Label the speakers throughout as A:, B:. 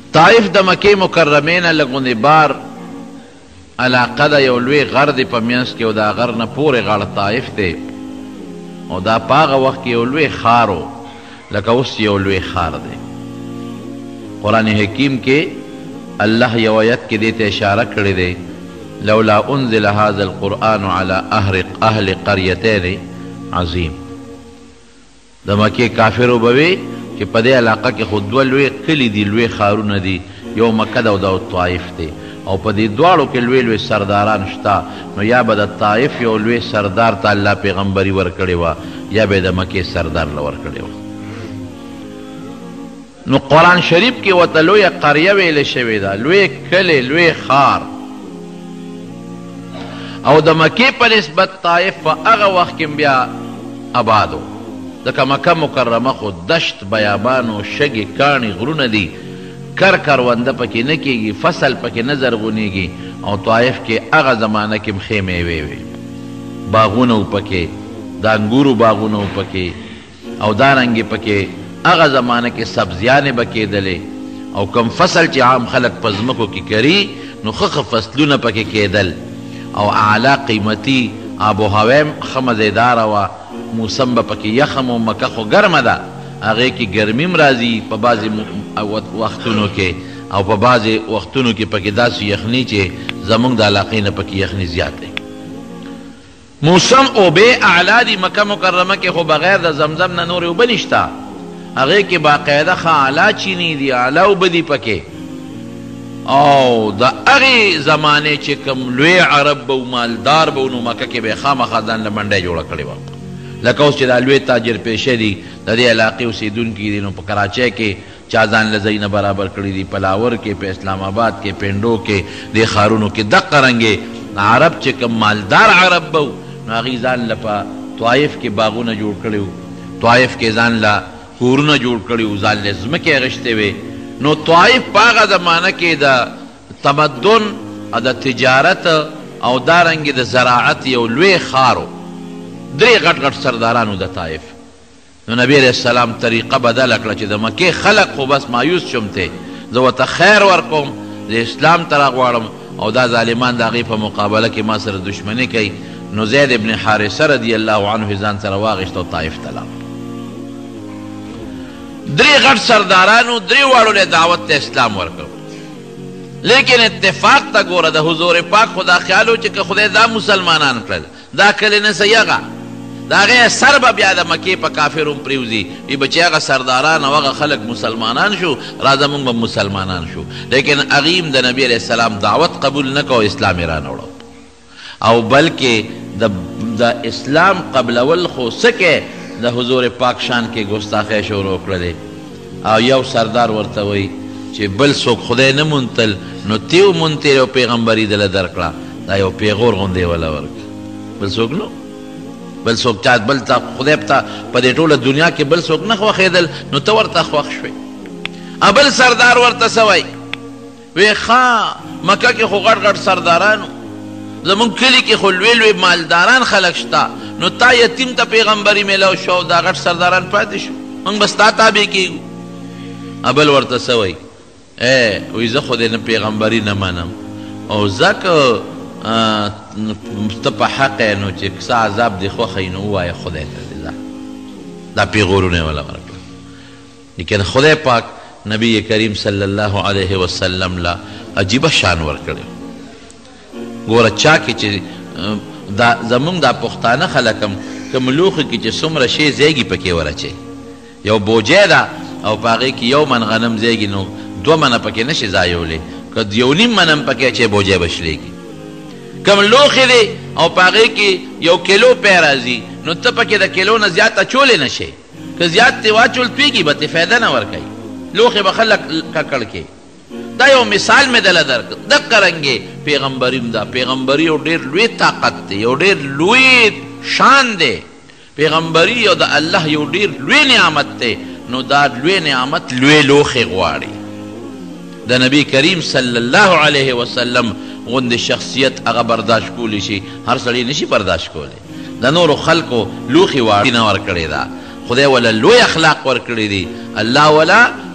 A: طائف د مکې مکرمې نه لږ غوندې بار علاقه ده، یو لوی غر دی په منځ کې او دا غر نه پورې غاړه طائف دی او دا په هغه وخت کې یو لوی ښار و لکه اوس یو لوی ښار دی. قرآن حکیم کې الله یو آیت کې دې ته اشاره کړې دی لولا انزل هذا القرآن على اهل قريتين عظیم. د مکې کافرو به وي چې په دې علاقه کې خو دوه لوی کلي دي، لوی ښارونه دي، یو مکه ده او دا طائف دی او په دې دواړو کې لوی لوی سرداران شته. نو یا به د طائف یو لوی سردار ته الله پیغمبري ورکړې وه یا به د مکې سردار له ورکړې وه. نو قرآن شریف کې ورته لویه قریه ویلې شوې ده، لوی کلی، لوی ښار. او د مکې په نسبت طائف په هغه وخت کې بیا آباد و، ځکه مکه مکرمه خو دشت، بیابان او شګې کاڼي غرونه دي، کرونده پکې نه کېږي، فصل پکې نه زرغونېږي. او طائف کې هغه زمانه کې ښې میوې وې، باغونه و پکې، د انګورو باغونه و پکې، او دارنګې پکې هغه زمانه کې سبزیانې به کېدلې. او کم فصل چې عام خلک په ځمکو کې کري نو ښه فصلونه پکې کېدل. او اعلی قیمتي آب و هوا هم ښه مزیداره وه، موسم به پکې یخم و مکه خو ګرمه ده، هغې کې ګرمي هم راځي په بعضې وختونو کې، او په بعضې وختونو کې پکې داسې یخني چې زمونږ د علاقې نه پکې یخني زیات دی. موسم اوبې اعلی دي مکه مکرمه کې، خو بغیر د زمزم نه نورې اوبه نشته، هغې کې باقاعده ښه اعلی چینی دي، اعلی اوبه دي پکې. او د هغې زمانې چې کوم لوی عرب به و مالدار به و نو مکه کې به یې خامخا ځان له منډۍ جوړه کړې وه. لکه اوس چې دا لوی تاجر پیشه دي د دې علاقې اوسېدونکي دي، نو په کراچۍ کې چا ځان له ځایونه برابر کړي دي، پلاور کې، په اسلام آباد کې، پنډو کې، دې ښارونو کې. دقه رنګې عرب چې کوم مالدار عرب به و نو هغې ځان له په طائف کې باغونه جوړ کړي وو، طائف کې ځان له کورونه جوړ کړي وو، ځان له ځمکې اخیستې وې. نو طائف په هغه زمانه کې د تمدن او د تجارت او دارنګې د زراعت یو لوی ښار و. درې غټ غټ سردارانو د طائف. نو نبی علیه السلام طریقه بدله کړه چې د مکې خلق خو بس مایوس شمته، زه ورته خیر ورکوم، د اسلام ته راغواړم، او دا ظالمان د هغې په مقابله کې ما سره دشمني کوي. نو زید ابن حارثه رضی الله عنه ځان سره واغېست او طائف ته لاړ. درې غټ سردارانو درې واړو له دعوت ته اسلام ورکړ. لیکن اتفاق ته ګوره د حضور پاک خو دا خیال و چې که خدای دا مسلمانان کړل دا کلې نه سیغه د هغې سر به بیا د مکې په کافرو پرېوځي، وي به چې هغه سرداران او هغه خلک مسلمانان شو، راځه موږ به مسلمانان شو. لیکن هغې هم د نبي علیه السلام دعوت قبول نه کو، اسلام یې رانوړو. او بلکې د اسلام قبلول خو څه کې د حضور پاک شان کې ګستاخی شروع کړلې. او یو سردار ورته وایي چې بل څوک خدای نه مونتل نو تیو مونتې او پیغمبري دله درکړه، دا یو پیغور غوندې وله ورکړه. بل څوک نو بل څوک چا بل ته خدای ته په دې ټوله دنیا کې بل څوک نه خوښېدل، نو ته ورته خوښ شوې. بل سردار ورته څه وایي، وی ښه مکه کې خو غټ غټ سردارانو، زمونږ کلي کې خو لوی لوی مالداران خلک شته، نو تا یتیم ته پیغمبري میلاو شو، دا غټ سرداران پاتې شو، موږ به ستا تابع کېږو. بل ورته څه وایي، وی زه خو دې نه پیغمبري نه منم، او ځکه ته په حق یې، نو چې څه عذاب دې خوښوي نو ووایه خدای ته دې. دا پیغورونه یې وله ورکړل. لیکن خدای پاک نبی کریم صلی الله علیه وسلم له عجیبه شان ورکړی. ګوره چا کې چې زمونږ دا پښتانه خلک هم کوم لوښي کې چې څومره شی زیږي پکې ورچوي، یو بوجۍ ده او په هغې کې 1 من غنم زیږي نو 2 منه پکې نشي ځایولی، که 1.5 من هم پکې اچوي بوجۍ به شلېږي. کم لوښي دی او په هغې کې 1 کیلو پی راځي نو ته پکې د کیلو نه زیات اچولی نه شي، که زیات ترې واچول تویږي به ترې فایده نه ورکوي، لوښي به خلک ککړ کوي. دا یو مثال مې دله درکړ. دقه رنګې پیغمبري هم ده. پیغمبري یو ډېر لوی طاقت دی، یو ډېر لوی شان دی. پیغمبري یو د الله یو ډېر لوی نعمت دی. نو دا لوی نعمت لوی لوښې غواړي. د نبی کریم صلی الله علیه وسلم غوندې شخصیت هغه برداشت کولی شي، هر سړی نشي برداشت کولی. د نورو خلکو لوښي واړي نه ورکړې ده، خدای ولا لوی اخلاق ورکړي دي، الله ولا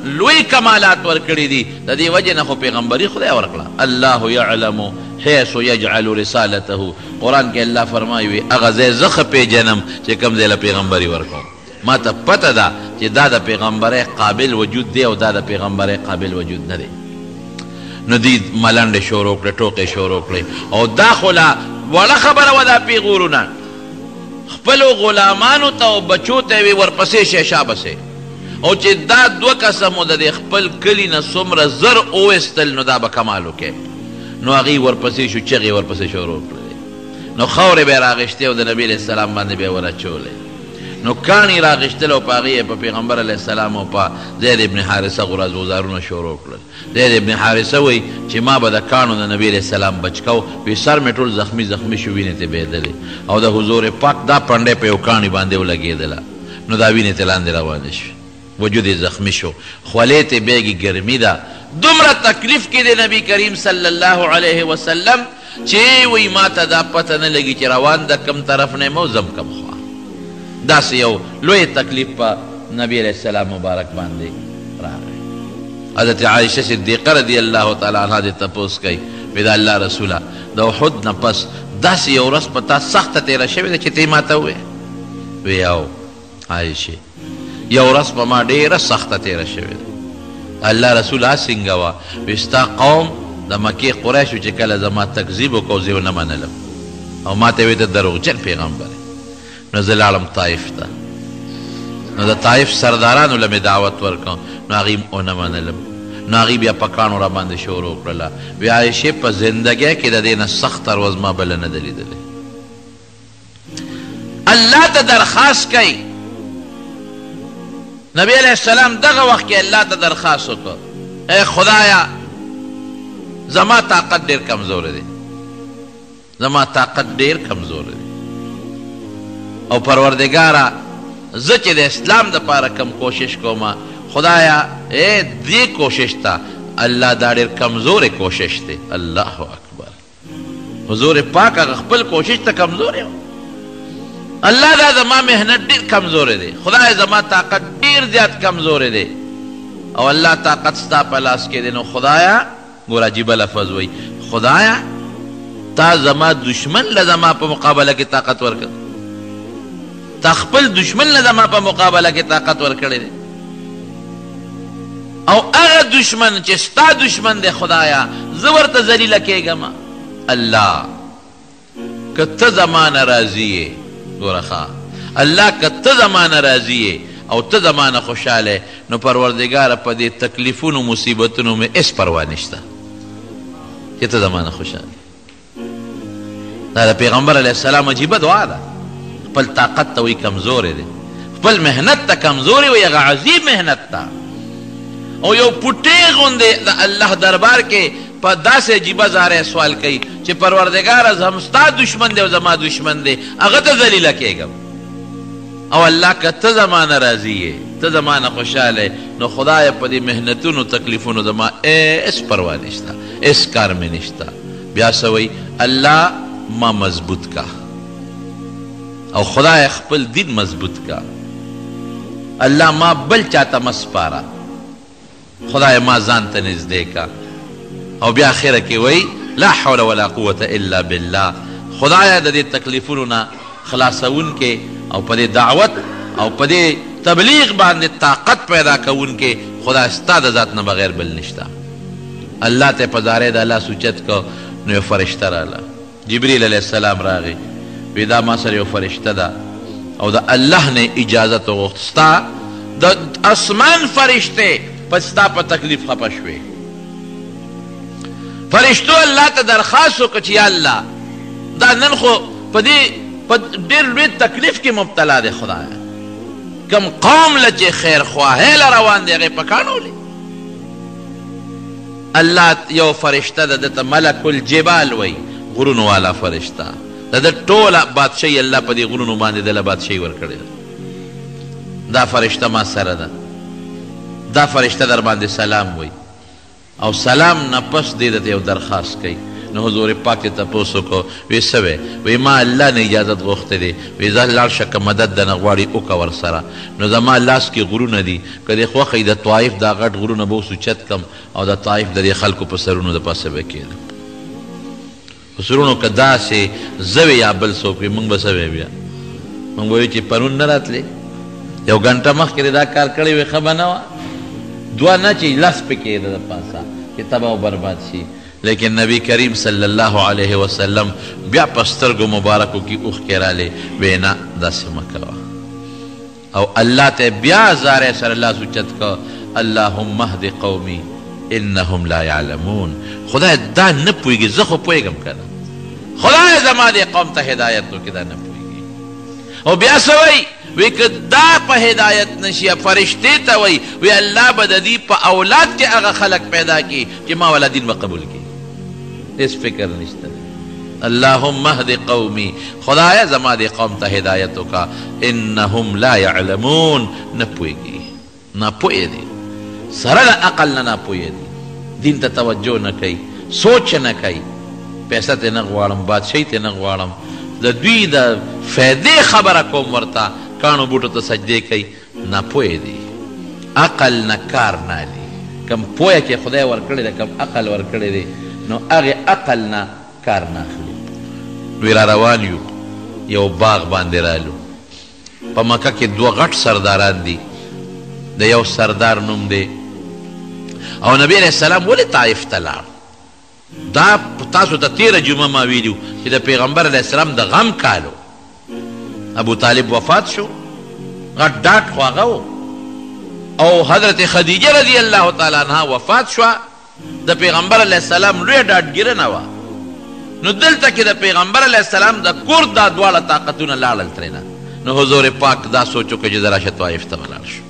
A: لوی کمالات ورکړي دي د دې وجې نه خو پیغمبري خدای ورکړه الله یعلم حیث یجعل رسالته قرآن کې الله فرمایي هغه ځای زه ښه پیژنم چې کوم ځای له پیغمبري ورکوم ما ته پته ده چې دا د پیغمبرۍ قابل وجود دی او دا د پیغمبرۍ قابل وجود نه دی نو دوی ملنډې شروع کړې ټوکې شروع کړې او دا خو لا وړه خبره وه دا پیغورونه خپلو غلامانو ته او بچو ته یې ورپسې شیشه بسې او چې دا دوه کسه مو د خپل کلي نه څومره زر وویستل نو دا به کمال وکړي نو هغې ورپسې شو چغې ورپسې شروع کړلې نو خاورې به یې راغېشتې او د نبي علیه السلام باندې به یې ورچولې نو کاڼي راغېشتل او په هغې په پیغمبر علیه السلام او په زید ابن حارثه غراز وزارونه شروع کړل زید ابن حارثه وایي چې ما به د کاڼو د نبي علیه السلام بچ کو وی سر مې ټول زخمي شو وینې ته بهېدلې او د حضور پاک دا پنډۍ په یو کاڼي باندې ولګېدله نو دا وینې ته لاندې روانې شوې وجود زخمی شو خولې ته بیګي ګرمي ده دومره تکلیف کې د نبی کریم صلی الله علیه وسلم چې وی ما ته دا پته نه لګي چې روان د کم طرف نه مو زم کم خوا داسې یو لوی تکلیف په نبی علیه السلام مبارک باندې راغی حضرت عایشه صدیقه رضی الله تعالی عنها دې تپوس کوي وی دا الله رسوله د احد نه پس داسې یو ورځ په تا سخته تېره شوې ده چې تی ما ته ووایې وی او عایشې یو ورځ په ما ډېره سخته تېره شوې ده الله رسول څنګه وه وی ستا قوم د مکې قریشو چې کله زما تکذیب وکړو زه یې ونه منلم او ما ته یې وی ته دروغجن پیغمبر نو زه لاړم طایف ته نو د طایف سردارانو له مې دعوت ورکړ نو هغې ونه منلم نو هغې بیا په کاڼو را باندې شروع کړله وی عایشې په زندګۍ کې د دې نه سخته ورځ ما بله نه ده لیدلې الله ته درخواست کوي نبی علیہ السلام دغه وخت کې الله ته درخواست وکړ ای خدایا زما طاقت ډېر کمزوری دی زما طاقت ډېر کمزوری دی او پروردګاره زه چې د اسلام دپاره کم کوشش کوم خدایا ای دې کوشش ته الله دا ډېر کمزوری کوشش دی الله اکبر حضور پاک هغه خپل کوشش ته کمزوری و الله دا زما محنت ډېر کمزوری دی خدای زما طاقت ډېر زیات کمزوری دی او الله طاقت ستا په لاس کې دی نو خدایا ګوره عجیبه لفظ وایي خدایا تا زما دشمن له زما په مقابله کې طاقت ورکړ تا خپل دشمن له زما په مقابله کې طاقت ورکړی دی او هغه دشمن چې ستا دشمن دی خدایا زه ورته ذلیله کېږم الله که ته زما نه راضي یې ګوره الله که ته زما نه راضي یې او ته زما نه خوشحاله نو پروردګاره په دې تکلیفونو مصیبتونو مې هېڅ پروا نشته چې ته زما نه خوشحاله دا د پیغمبر علیه السلام عجیبه دعا ده خپل طاقت ته وایي کمزوری دی خپل محنت ته کمزوری وایي هغه عظیم محنت ته او یو پوټې غوندې د الله دربار کې په داسې عجیبه زاره سوال کوي چې پروردګاره هم ستا دشمن دی او زما دشمن دی هغه ته ذلیله کېږم او الله که ته زما نه راضي یې ته زما نه خوشحاله نو خدایه په دې محنتونو تکلیفونو زما هېڅ پروا نشته هېڅ کار مې نشته بیا څه وایي الله ما مضبوط کا او خدای خپل دین مضبوط کا الله ما بل چاته مه سپاره خدای ما ځان ته نږدې کا او بیا اخره کې وایي لا حول ولا قوة الا بالله خدایه د دې تکلیفونو نه خلاصونکې او په دې دعوت او په دې تبلیغ باندې طاقت پیدا کوونکې خدای ستا د ذات نه بغیر بل نشته الله ته په زارې د الله سوچت کو نو یو فرشته راله جبریل علیه السلام راغی وی دا ما سره یو فرشته ده او د الله نه اجازت وغوښت ستا د اسمان فرشتې په ستا په تکلیف خفه شوې فرشتو الله ته درخواست وکړه چې یا الله دا نن خو په دې په ډېر لوی تکلیف کې مبتلا دی خدایه کم قوم له چې خیر خواهی له روان دی هغې په کاڼولې الله یو فرشته ده دته ملک الجبال وایي غرونو والا فرشته د ده ټوله بادشاهي الله په دې غرونو باندې دله بادشاهي ورکړې ده دا فرشته ما سره ده دا فرشته در باندې سلام وایي او سلام نه پس دې دته یو درخواست کوي نو حضور پاک ته تپوس وکړو وی څه وی وی ما الله نه اجازت غوښتې دی وی ځه لاړ شه که مدد دنه غواړي وکړه ورسره نو زما لاس کې غرونه دي که دې خوښه د طایف دا غټ غرونه به اوس اوچت کړم او د طایف د دې خلکو په سرونو د پاسه به کښېږدم په سرونو که داسې زه وی یا بل څوک وي موږ به څه وی بیا موږ به وي چې پرون نه راتلې یو ګنټه مخکې دا کار کړی وی ښه به نه وه دوه نه چې لس پکې د پاسه چې تباه او برباد شي لیکن نبی کریم صلی الله علیه وسلم بیا په سترګو مبارکو کې اوښکې رالی وی نه داسې مه کوه او الله ته بیا زارې سره لاس اوچت که اللهم اهد قومي انهم لا یعلمون خدای دا نه پوهېږي زه خو پوهېږم که نه خدای زما دې قوم ته هدایت وکړي دا نه پوهېږي او بیا څه وایي وی که دا په هدایت نشي فرشتې ته وی وی الله به د دې په اولاد کې هغه خلق پیدا کړي چې ما والا دین به قبول کړي هېڅ فکر نشته اللهم اهد قومي خدایه زما دې قوم ته هدایت وکړه انهم لا یعلمون نه پوهېږي ناپوهه دي سره د عقل نه ناپوهه دي دین ته توجه نه کوي سوچ نه کوي پیسه ته نه غواړم بادشاهي ته نه غواړم د دوی د فایدې خبره کوم ورته کاڼو بوټو ته سجدې کوي ناپوهه دي عقل نه کار نه اخلي کم پوهه چې خدای ورکړی دی کم عقل ورکړی دی نو هغې عقل نه کار نه اخلي دوی را روان یو یو باغ باندې رالو په مکه کې دوه غټ سرداران دي د یو سردار نوم دی او نبی علیه السلام ولې طایف ته لاړ دا تاسو ته تیره جمعه ما ویلي چې د پیغمبر علیه السلام د غم کالو ابو طالب وفات شو غټ ډاټ خو هغه و او حضرت خدیجه رضی الله تعالی عنها وفات شوه د پیغمبر علیه السلام لویه ډاډګیرنه وه نو دلته کې د پیغمبر علیه السلام د کور دا دواړه طاقتونه لاړل ترېنه نو حضور پاک دا سوچ وکړه چې زه راشه طایف ته ولاړ شو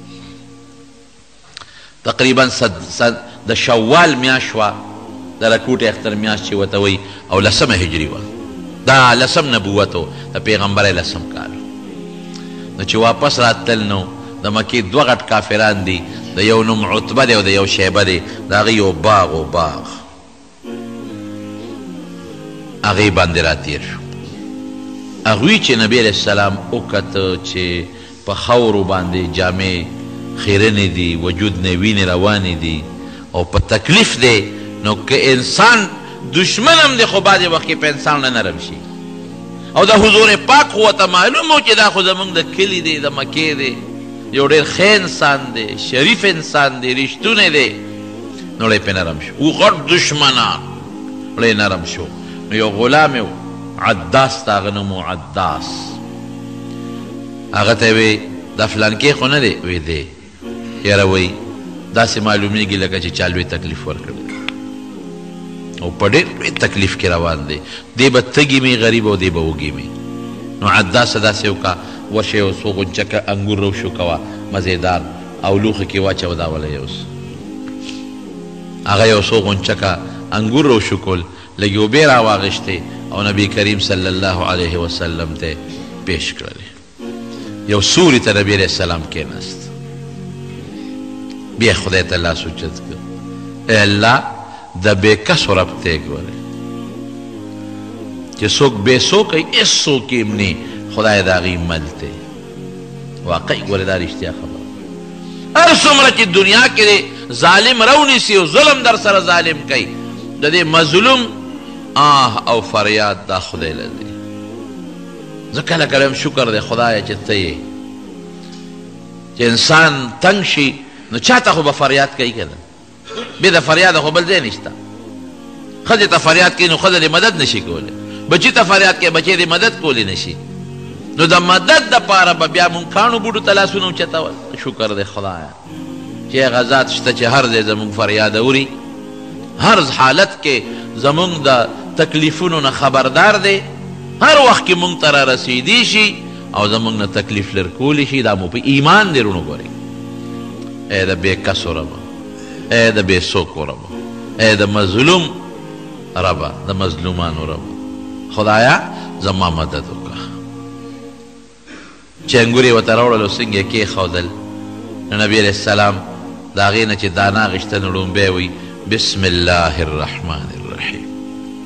A: تقریبا د شوال میاشت وه د رکوټ اختر میاشت چې ورته وایي او لسمه هجري وه دا لسم نبوت و د پیغمبر لسم کال نو چې واپس راتلل نو د مکې دوه غټ کافران دي د یو نوم عتبه دی او د یو شیبه دی د هغې یو باغ و باغ هغې باندې راتیر شو هغوی چې نبی علیه السلام وکته چې په خاورو باندې جامې خیرنې دي وجود نه وینې روانې دي او په تکلیف دی نو که انسان دشمن هم دی خو بعضې وخت کې په انسان نه نرم شي او د حضور پاک خو ورته معلوم و چې دا خو زمونږ د کلي دی د مکې دی یو ډېر ښه انسان دی شریف انسان دی رښتونی دی نو ړی پې نرم شو او غټ دشمنان ړی نرم شو نو یو غلام یو عداس د هغه نوم و عداس هغه ته یې وی دا فلانکې خو نه دی وی دی یاره وی داسې معلومیږي لکه چې چا لوی تکلیف ورکړی او په ډېر لوی تکلیف کې روان دی دی به تږي مې غریب او دی به وږي مې نو عداسه داسې وکړه وشه یو څو غونچکه انګور روشو کوه مزېدار او لوښه کې واچوه دا وله اوس هغه یو څو غونچکه انګور روشو کول لږې اوبې راواغېشتې او نبی کریم صلی الله علیه وسلم ته پیش کړلې یو سوري ته نبی علیه السلام کېناست بیا خدای ته لاس اوچت کړ ای الله د بېکسو رب ته یې ګورې چې څوک بېڅوکی هېڅ څوک یې نه خدای د هغې مل دی واقعي ګورې دا رښتیا خبره هر څومره چې دنیا کې دی ظالم رونیسي او ظلم در سره ظالم کوي د دې مظلوم آه او فریاد دا خدای له دی زه کله کله هم شکر دی خدایه چې ته یې چې انسان تنګ شي نو چاته خو به فریاد کوي که نه بې د فریاده خو بل ځای نشته ښځې ته فریاد کوي نو ښځه دې مدد نشي کولی بچي ته فریاد کوي بچی دې مدد کولی نشي نو د مدد دپاره به بیا مونږ کاڼو بوټو ته لاسونه اوچتول شکر دی خدایه چې هغه ذات شته چې هر ځای زمونږ فریاد اوري هر حالت کې زمونږ د تکلیفونو نه خبردار دی هر وخت کې مونږ ته را رسیدي شي او زمونږ نه تکلیف لر کولی شي دا مو په ایمان دی رونو ګورئ ای د بېکسو ربه ای د بېڅوکو ربه ای د مظلوم ربه د مظلومانو ربه خدایا زما مدد وکړه چې انګور یې ورته راوړل او څنګه یې کېښودل نو نبي علیه السلام د هغې نه چې دانه اخېستل نو لومبی وایي بسم الله الرحمن الرحیم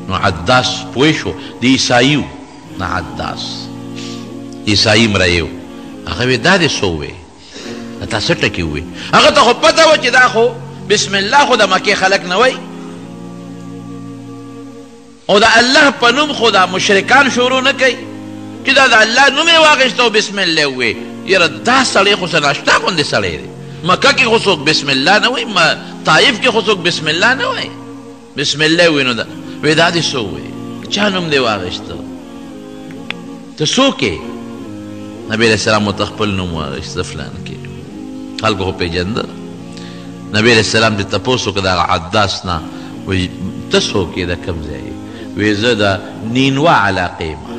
A: نو عداس پوه شو د عیسایو نه عداس عیسائی مرایو هغه وی دا دې څه ووې تا څه ټکي ووې هغه ته خو پته وه چې دا خو بسم الله خو د مکې خلک نه وایي او د الله په نوم خو دا مشرکان شروع نه کوي چې دا د الله نوم یې واخیسته او بسم الله ووې یاره دا سړی خو څه ناشتا غوندې سړی دی مکه کې خو څوک بسم الله نه وایي طایف کې خو څوک بسم الله نه وایي بسم الله ووې نو دا وی دا دې څه ووې چا نوم دې واخیسته ته څوک یې نبی علیہ السلام ورته خپل نوم واخیسته فلان کې خلکو خو پېژنده نبی علیہ السلام دې تپوس وکړه د عداس نه وایي ته څوک یې د کوم ځای وی زه د نینوا علاقې ما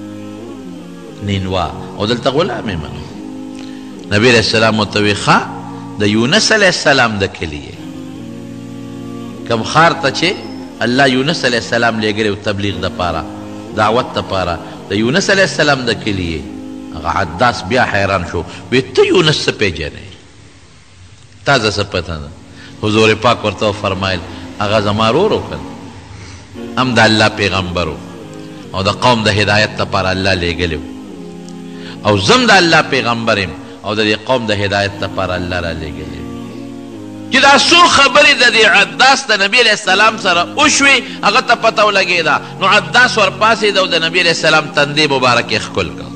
A: نینوا او دلته غلام یم نبی علیہ السلام ورته وی ښه د یونس علیہ السلام د کلي کوم ښار ته چې الله یونس علیہ السلام لېږلی و تبلیغ دپاره دعوت دپاره د یونس علیہ السلام د کلي هغه عداس بیا حیران شو وی ته یونس څه پېژنې تا زه څه پته ده حضور پاک ورته وفرمایل هغه زما ورور و هم د الله پیغمبرو او د قوم د هدایت لپاره الله لیږلی او زم د الله پیغمبر یم او د دې قوم د هدایت لپاره الله را لیږلی چې دا څو خبرې د دې عداس د نبي علیه السلام سره وشوې هغه ته پته ولګېده نو عداس ورپاسېده او د نبي علیه السلام تندې مبارک یې ښکل کړ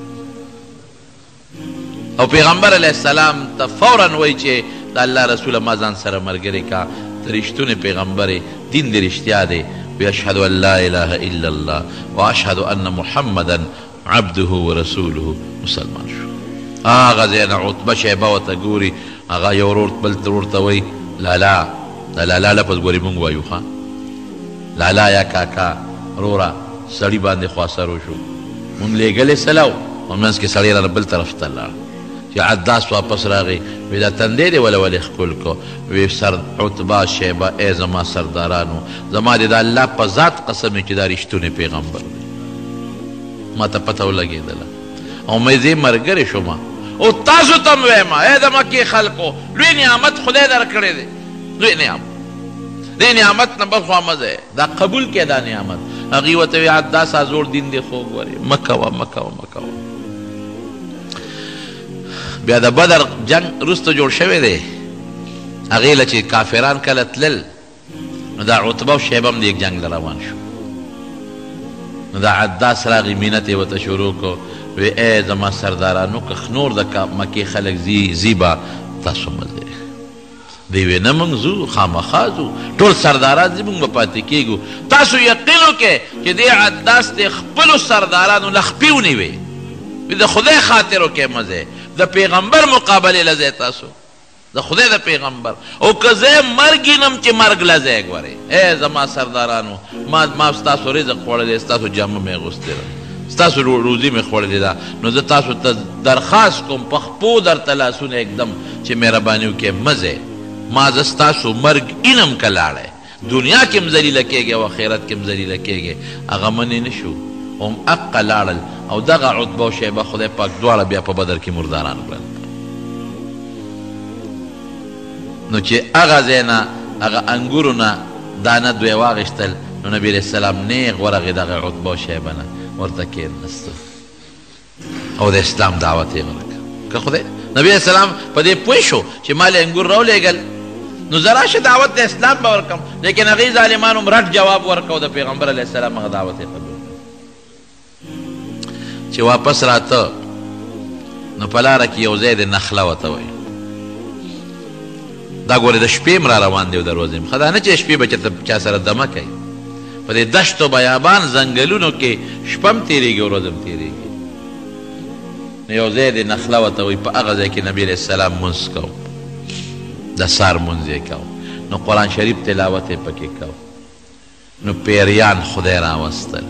A: او پیغمبر علیه السلام ته فورا وایي چې د الله رسوله ما ځان سره ملګری کا ته رښتونی پیغمبر دین دې رښتیا دی واشهد ان لا اله الا الله واشهد ان محمدا عبده ورسوله مسلمان شو هغه ځای نه عتبه شیبه ورته ګوري هغه یو ورور بل ورته وایي لالا د لالا لفظ ګورې مونږ وایو ښه لالا یا کاکا وروره سړي باندې خواصر وشو مونږ لیږلی سلو او منځ کې سړی را بل طرف ته لاړ چې عداس واپس راغی وی دا تندی دی ولې ښکل کو وی عتبه شیبه ای زما سردارانو زما د الله په ذات قسم چې دا رښتونی پیغمبر دی ما ته پته ولګېدله او مې زه ملګری شوم او تاسو ته م وایم ای د مکې خلکو لوی نعمت خدای درکړی دی لوی نعمت دې نعمت نه بل خوا مه ځئ دا قبول کړه دا نعمت هغې ورته وی عداس زوړ دین دی خو ګورې مه کوه مه کوه مه کوه بیا د بدر جنگ وروسته جوړ شوی دی هغې له چې کافران کله تلل نو دا عتبه او شیبه هم د یک جنگ له روان شو نو دا عداس راغی مینت یې ورته شروع کړو وی ای زما سردارانو که نور د مکې خلک ځي به تاسو مه ځئ دی وی نه موږ ځو خامخا ځو ټول سرداران ځي موږ به پاتې کېږو تاسو یقین وکړئ چې دې عداس د خپلو سردارانو نه خپې ونیوې د خدای خاطر وکړئ مه ځئ د پیغمبر مقابله لځئ تاسو د خدای د پیغمبر او که زه مرګ وینم چې مرګ لځئ ګورئ ای زما سردارانو ما ستاسو رزق خوړلی ستاسو جامه مې اغوستې ده ستاسو روزي مې خوړلې ده نو زه تاسو ته درخواست کوم په خپو درته لاسونه اکدم چې مهرباني وکړئ مه ځئ ما زه ستاسو مرګ اینم که لاړی دنیا کې هم ذلیله کېږي او آخرت کې هم ذلیله کېږي هغه منې نه شو هم حقه لاړل او دغه عتبه او شیبه خدای پاک دواړه بیا په بدر کې مرداران کړل نو چې هغه ځای نه هغه انګورو نه دانه دوی واخیستل نو نبي علیه السلام نیغ ورغې دغه عتبه او شیبه نه ورته کېناسته او د اسلام دعوت یې ورکړه که خدای نبي علیه السلام په دې پوه شو چې ما له انګور راولېږل نو زه راشه دعوت د اسلام به ورکړم لیکن هغې ظالمانو م رټ جواب ورکړ او د پیغمبر علیه السلام هغه دعوت یې قبول چې واپس راته نو په لاره کې یو ځای د نخله ورته وایي دا ګورې د شپې م را روان دی او د ورځې م ښه دا نه چې شپې به چېرته چا سره دمه کوي په دې دشت و بیابان ځنګلونو کې شپه م تېرېږي او ورځ م تېرېږي نو یو ځای د نخله ورته وایي په هغه ځای کې نبي علیه السلام مونځ کو د سار مونځ یې کو نو قرآن شریف تلاوت یې پکې کو نو پیریان خدای راوستل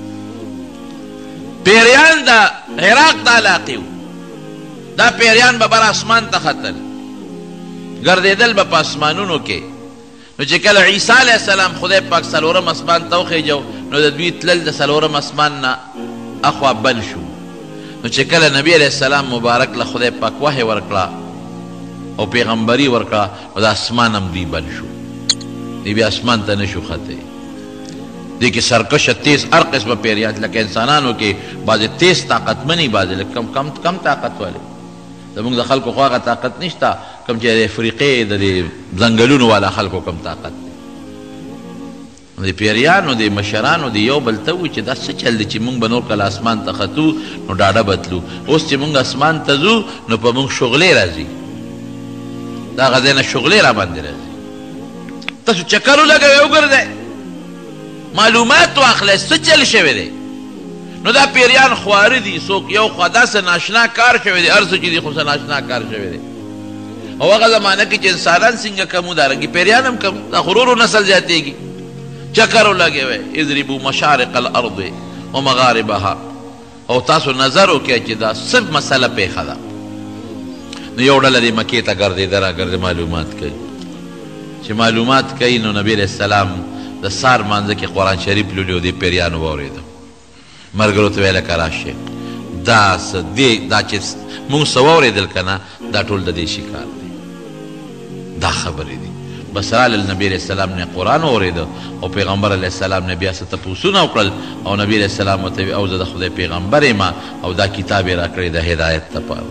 A: پیریان د عراق د علاقې وو دا پیریان به بر اسمان ته ختل ګرځېدل به په اسمانونو کې نو چې کله عیسی علیه السلام خدای پاک څلورم اسمان ته وخېجو نو د دوی تلل د څلورم اسمان نه اخوا بند شو نو چې کله نبی علیه السلام مبارک له خدای پاک وحی ورکړه او پیغمبري ورکړه نو د اسمان هم دوی بند شو دوی بیا اسمان ته نشو ختی دې کې سرکشه تیز هر قسمه پیریان لکه انسانانو کې بعضې تیز طاقتمنې بعضې لږ کم طاقت والے زمونږ د خلکو خو هغه طاقت نشته کوم چې د افریقې د دې ځنګلونو والا خلکو کم طاقت دی د پیریانو د مشرانو د یو بل ته وایي چې دا څه چل دی چې مونږ به نور کله اسمان ته ختو نو ډاډه بتلو اوس چې مونږ اسمان ته ځو نو په مونږ شغلې راځي دا هغه ځای نه شغلې را باندې راځي تاسو چکر ولګوئ وګرځئ معلومات واخلئ څه چل شوی دی نو دا پیریان خواره دي څوک یو خوا داسې ناشنا کار شوی دی هر څه چې دي خو څه ناشنا کار شوی دی او هغه زمانه کې چې انسانان څنګه کمو دارنګې پیریان هم کمو دا خو ورو نسل زیاتېږي چکر ولګوئ اضربوا مشارق الارض ومغاربها او تاسو نظر وکړئ چې دا څه مسله پیښه ده نو یو ډله دې مکې ته ګرځېده راګرځې معلومات کوي چې معلومات کوي نو نبي علیه السلام د سار مانځه کې قرآن شریف لولي او دې پیریانو واورېده ملګرو ته ویله که راشئ دا چې مونږ څه واورېدل که نه دا ټول د دې شکار دی دا خبرې دي بس رالل نبي علیه السلام نه قرآن واورېده او پیغمبر علیه السلام نه بیا څه تپوسونه وکړل او نبي علیه السلام ورته وی او زه د خدای پیغمبر یم او دا کتاب یې راکړی د هدایت لپاره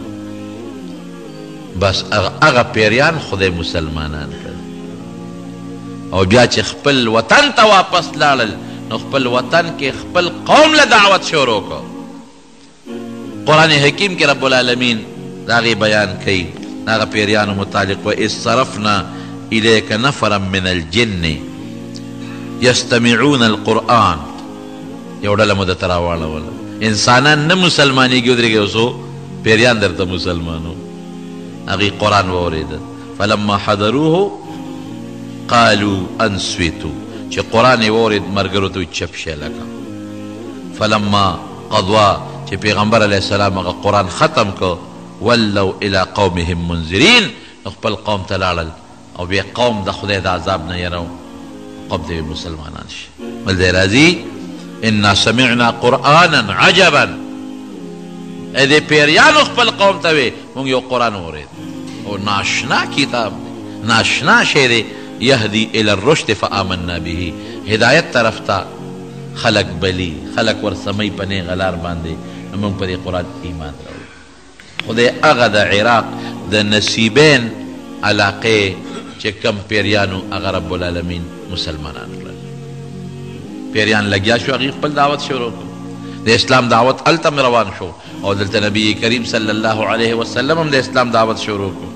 A: بس هغه پیریان خدای مسلمانان کړل او بیا چې خپل وطن ته واپس لاړل نو خپل وطن کې خپل قوم له دعوت شروع کړ قرآن حکیم کې رب العالمین د هغې بیان کوي د هغه پیریانو متعلق وإذ صرفنا إلیک نفرا من الجن یستمعون القرآن یو ډله مو درته راواړوله انسانان نه مسلمانېږي ودرېږي اوس پیریان درته مسلمانو هغې قرآن واورېده فلما حضروه قالوا انصتوا چې قرآن یې واورېد ملګرو ته چپ شئ لکه فلما قضوا چې پیغمبر علیه السلام هغه قرآن ختم که ولوا الى قومهم منذرین خپل قوم ته لاړل او بیا قوم د خدای د عذاب نه یره قوم ته مسلمانان شي بل ځای راځي انا سمعنا قرآنا عجبا دې پیریانو خپل قوم ته وی مونږ یو قرآن واورېد او ناشنا کتاب دی ناشنا شی دی یهدی الی الرشد فآمنا به هدایت طرف ته خلق بلی خلق ورسمی په نیغه لار باندې نو موږ په دې قرآن ایمان راوړو خدای هغه د عراق د نصیبین علاقې چې کم پیریانو هغه رب العالمین مسلمانان کړل پیریان لګیا شو هغې خپل دعوت شروع کړو د اسلام دعوت هلته م روان شو او دلته نبی کریم صلی الله علیه وسلم هم د اسلام دعوت شروع کړو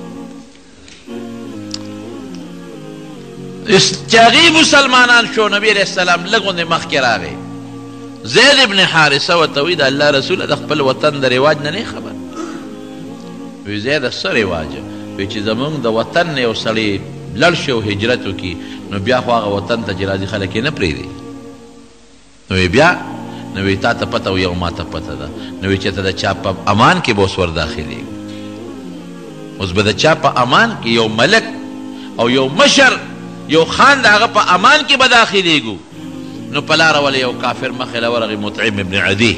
A: چې هغې مسلمانان شو نبی علیه السلام لږ غوندې مخکې راغی زید ابن حارثه ورته وایي د الله رسوله د خپل وطن د رواج نه نه خبر وی زیده څه رواجه وی چې زمونږ د وطن نه یو سړی لړ شي او هجرت وکړي نو بیا خو هغه وطن ته چې راځي خلک یې نه پرېږدي نو وی بیا نو وی تا ته پته او یو ما ته پته ده نو وی چې ته د چا په امان کې به اوس ور داخلېږو اوس به د چا په امان کې یو ملک او یو مشر یو خان د هغه په امان کې به داخلېږو نو په لاره ولې یو کافر مخې له ورغی مطعم ابن عدي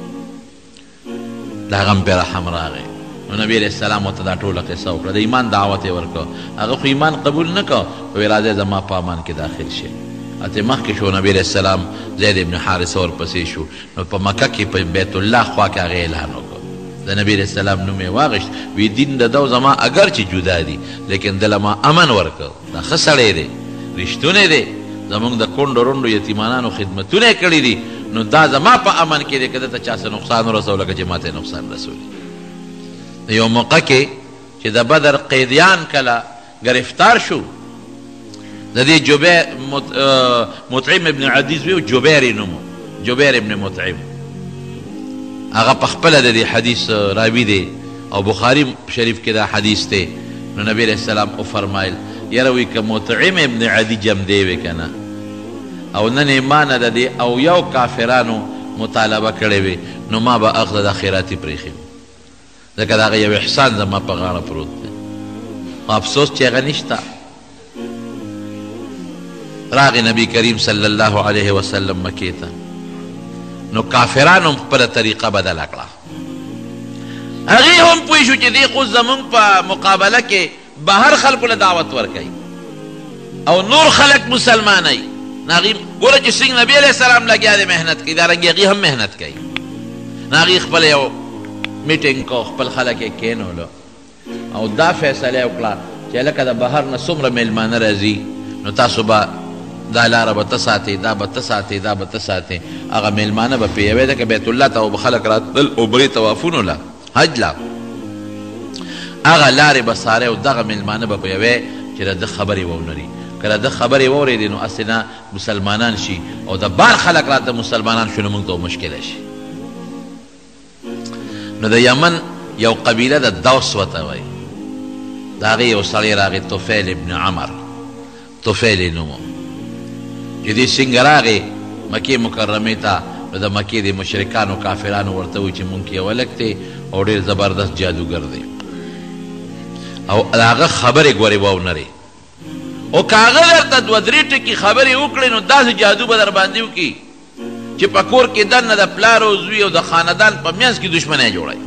A: د هغه هم پرې رحم راغی نو نبی علیه السلام ورته دا ټوله قصه وکړه د ایمان دعوت یې ورکړه هغه خو ایمان قبول نه کړه وی راځئ زما په امان کې داخل شي اتې مخکې شو نبی علیه السلام زید ابن حارثه ورپسې شو نو په مکه کې په بیت الله خوا کې هغه اعلان وکړ د نبی علیه السلام نوم یې واغېشت وی دین د ده زما اگر چې جدا دي لیکن دله ما امن ورکړ دا ښه سړی دی رښتونی دی زمونږ د کونډو رونډو یتیمانانو خدمتونه یې کړي دي نو دا زما په امن کې دی که دته چا څه نقصان ورسو لکه چې ما ته نقصان رسولي یو موقع کې چې د بدر قیدیان کله گرفتار شو د دې مطعم ابن عدیز وی جبیر نومو جبیر ابن مطعم هغه په خپله د دې حدیث راوي دی او بخاري شریف کې دا حدیث دی نو نبی علیه السلام وفرمایل یاره وی که مطعم ابن عدی جم دی وی که نه او نن یې ما نه د دې او یو کافرانو مطالبه کړې وي نو ما به اخذ د خیراتي پرېښي ځکه د هغه یو احسان زما په غاړه پروت دی خو افسوس چې هغه نشته راغی نبی کریم صلی الله علیه وسلم مکې ته نو کافرانو هم خپله طریقه بدله کړه هغې هم پوه شو چې دې خو زمونږ په مقابله کې بهر خلکو له دعوت ورکوي او نور خلک مسلمانوي ناغي ګوره چې څنګه نبي علیه السلام لګیا دی محنت کوي دارنګې هغې هم محنت کوي هغې خپل یو میټینګ کو خپل خلک یې کېنولو او دا فیصله یې وکړه چې لکه د بهر نه څومره میلمانه راځي نو تاسو به دا لاره به ته ساتئ دا به ته ساتئ دا به ته ساتئ هغه میلمانه به پې یوې ده که بیت الله ته به خلک راتلل عمرې طوافونو له حج له هغه لارې به څارئ او دغه میلمانه به په یوې چې د ده خبرې واونري که د ده خبرې واورېدې نو هسې نه مسلمانان شي او د بار خلک راته مسلمانان شو نو موږ ته مشکله شي نو د یمن یو قبیله د دوس ورته وایي د هغې یو سړی راغی طفیل ابن عمر طفیل یې نوم چې دې څنګه راغې مکې مکرمې ته نو د مکې د مشرکانو کافرانو ورته وایي چې مونږ کې یو هلک دی او ډېر زبردست جادوګر دی او د هغه خبرې ګورې واونرې او که هغه درته دوه درې ټکي خبرې وکړې نو داسې جادو به در باندې وکړي چې په کور کې دننه د پلار او زوی او د خاندان په منځ کې دشمنۍ جوړوي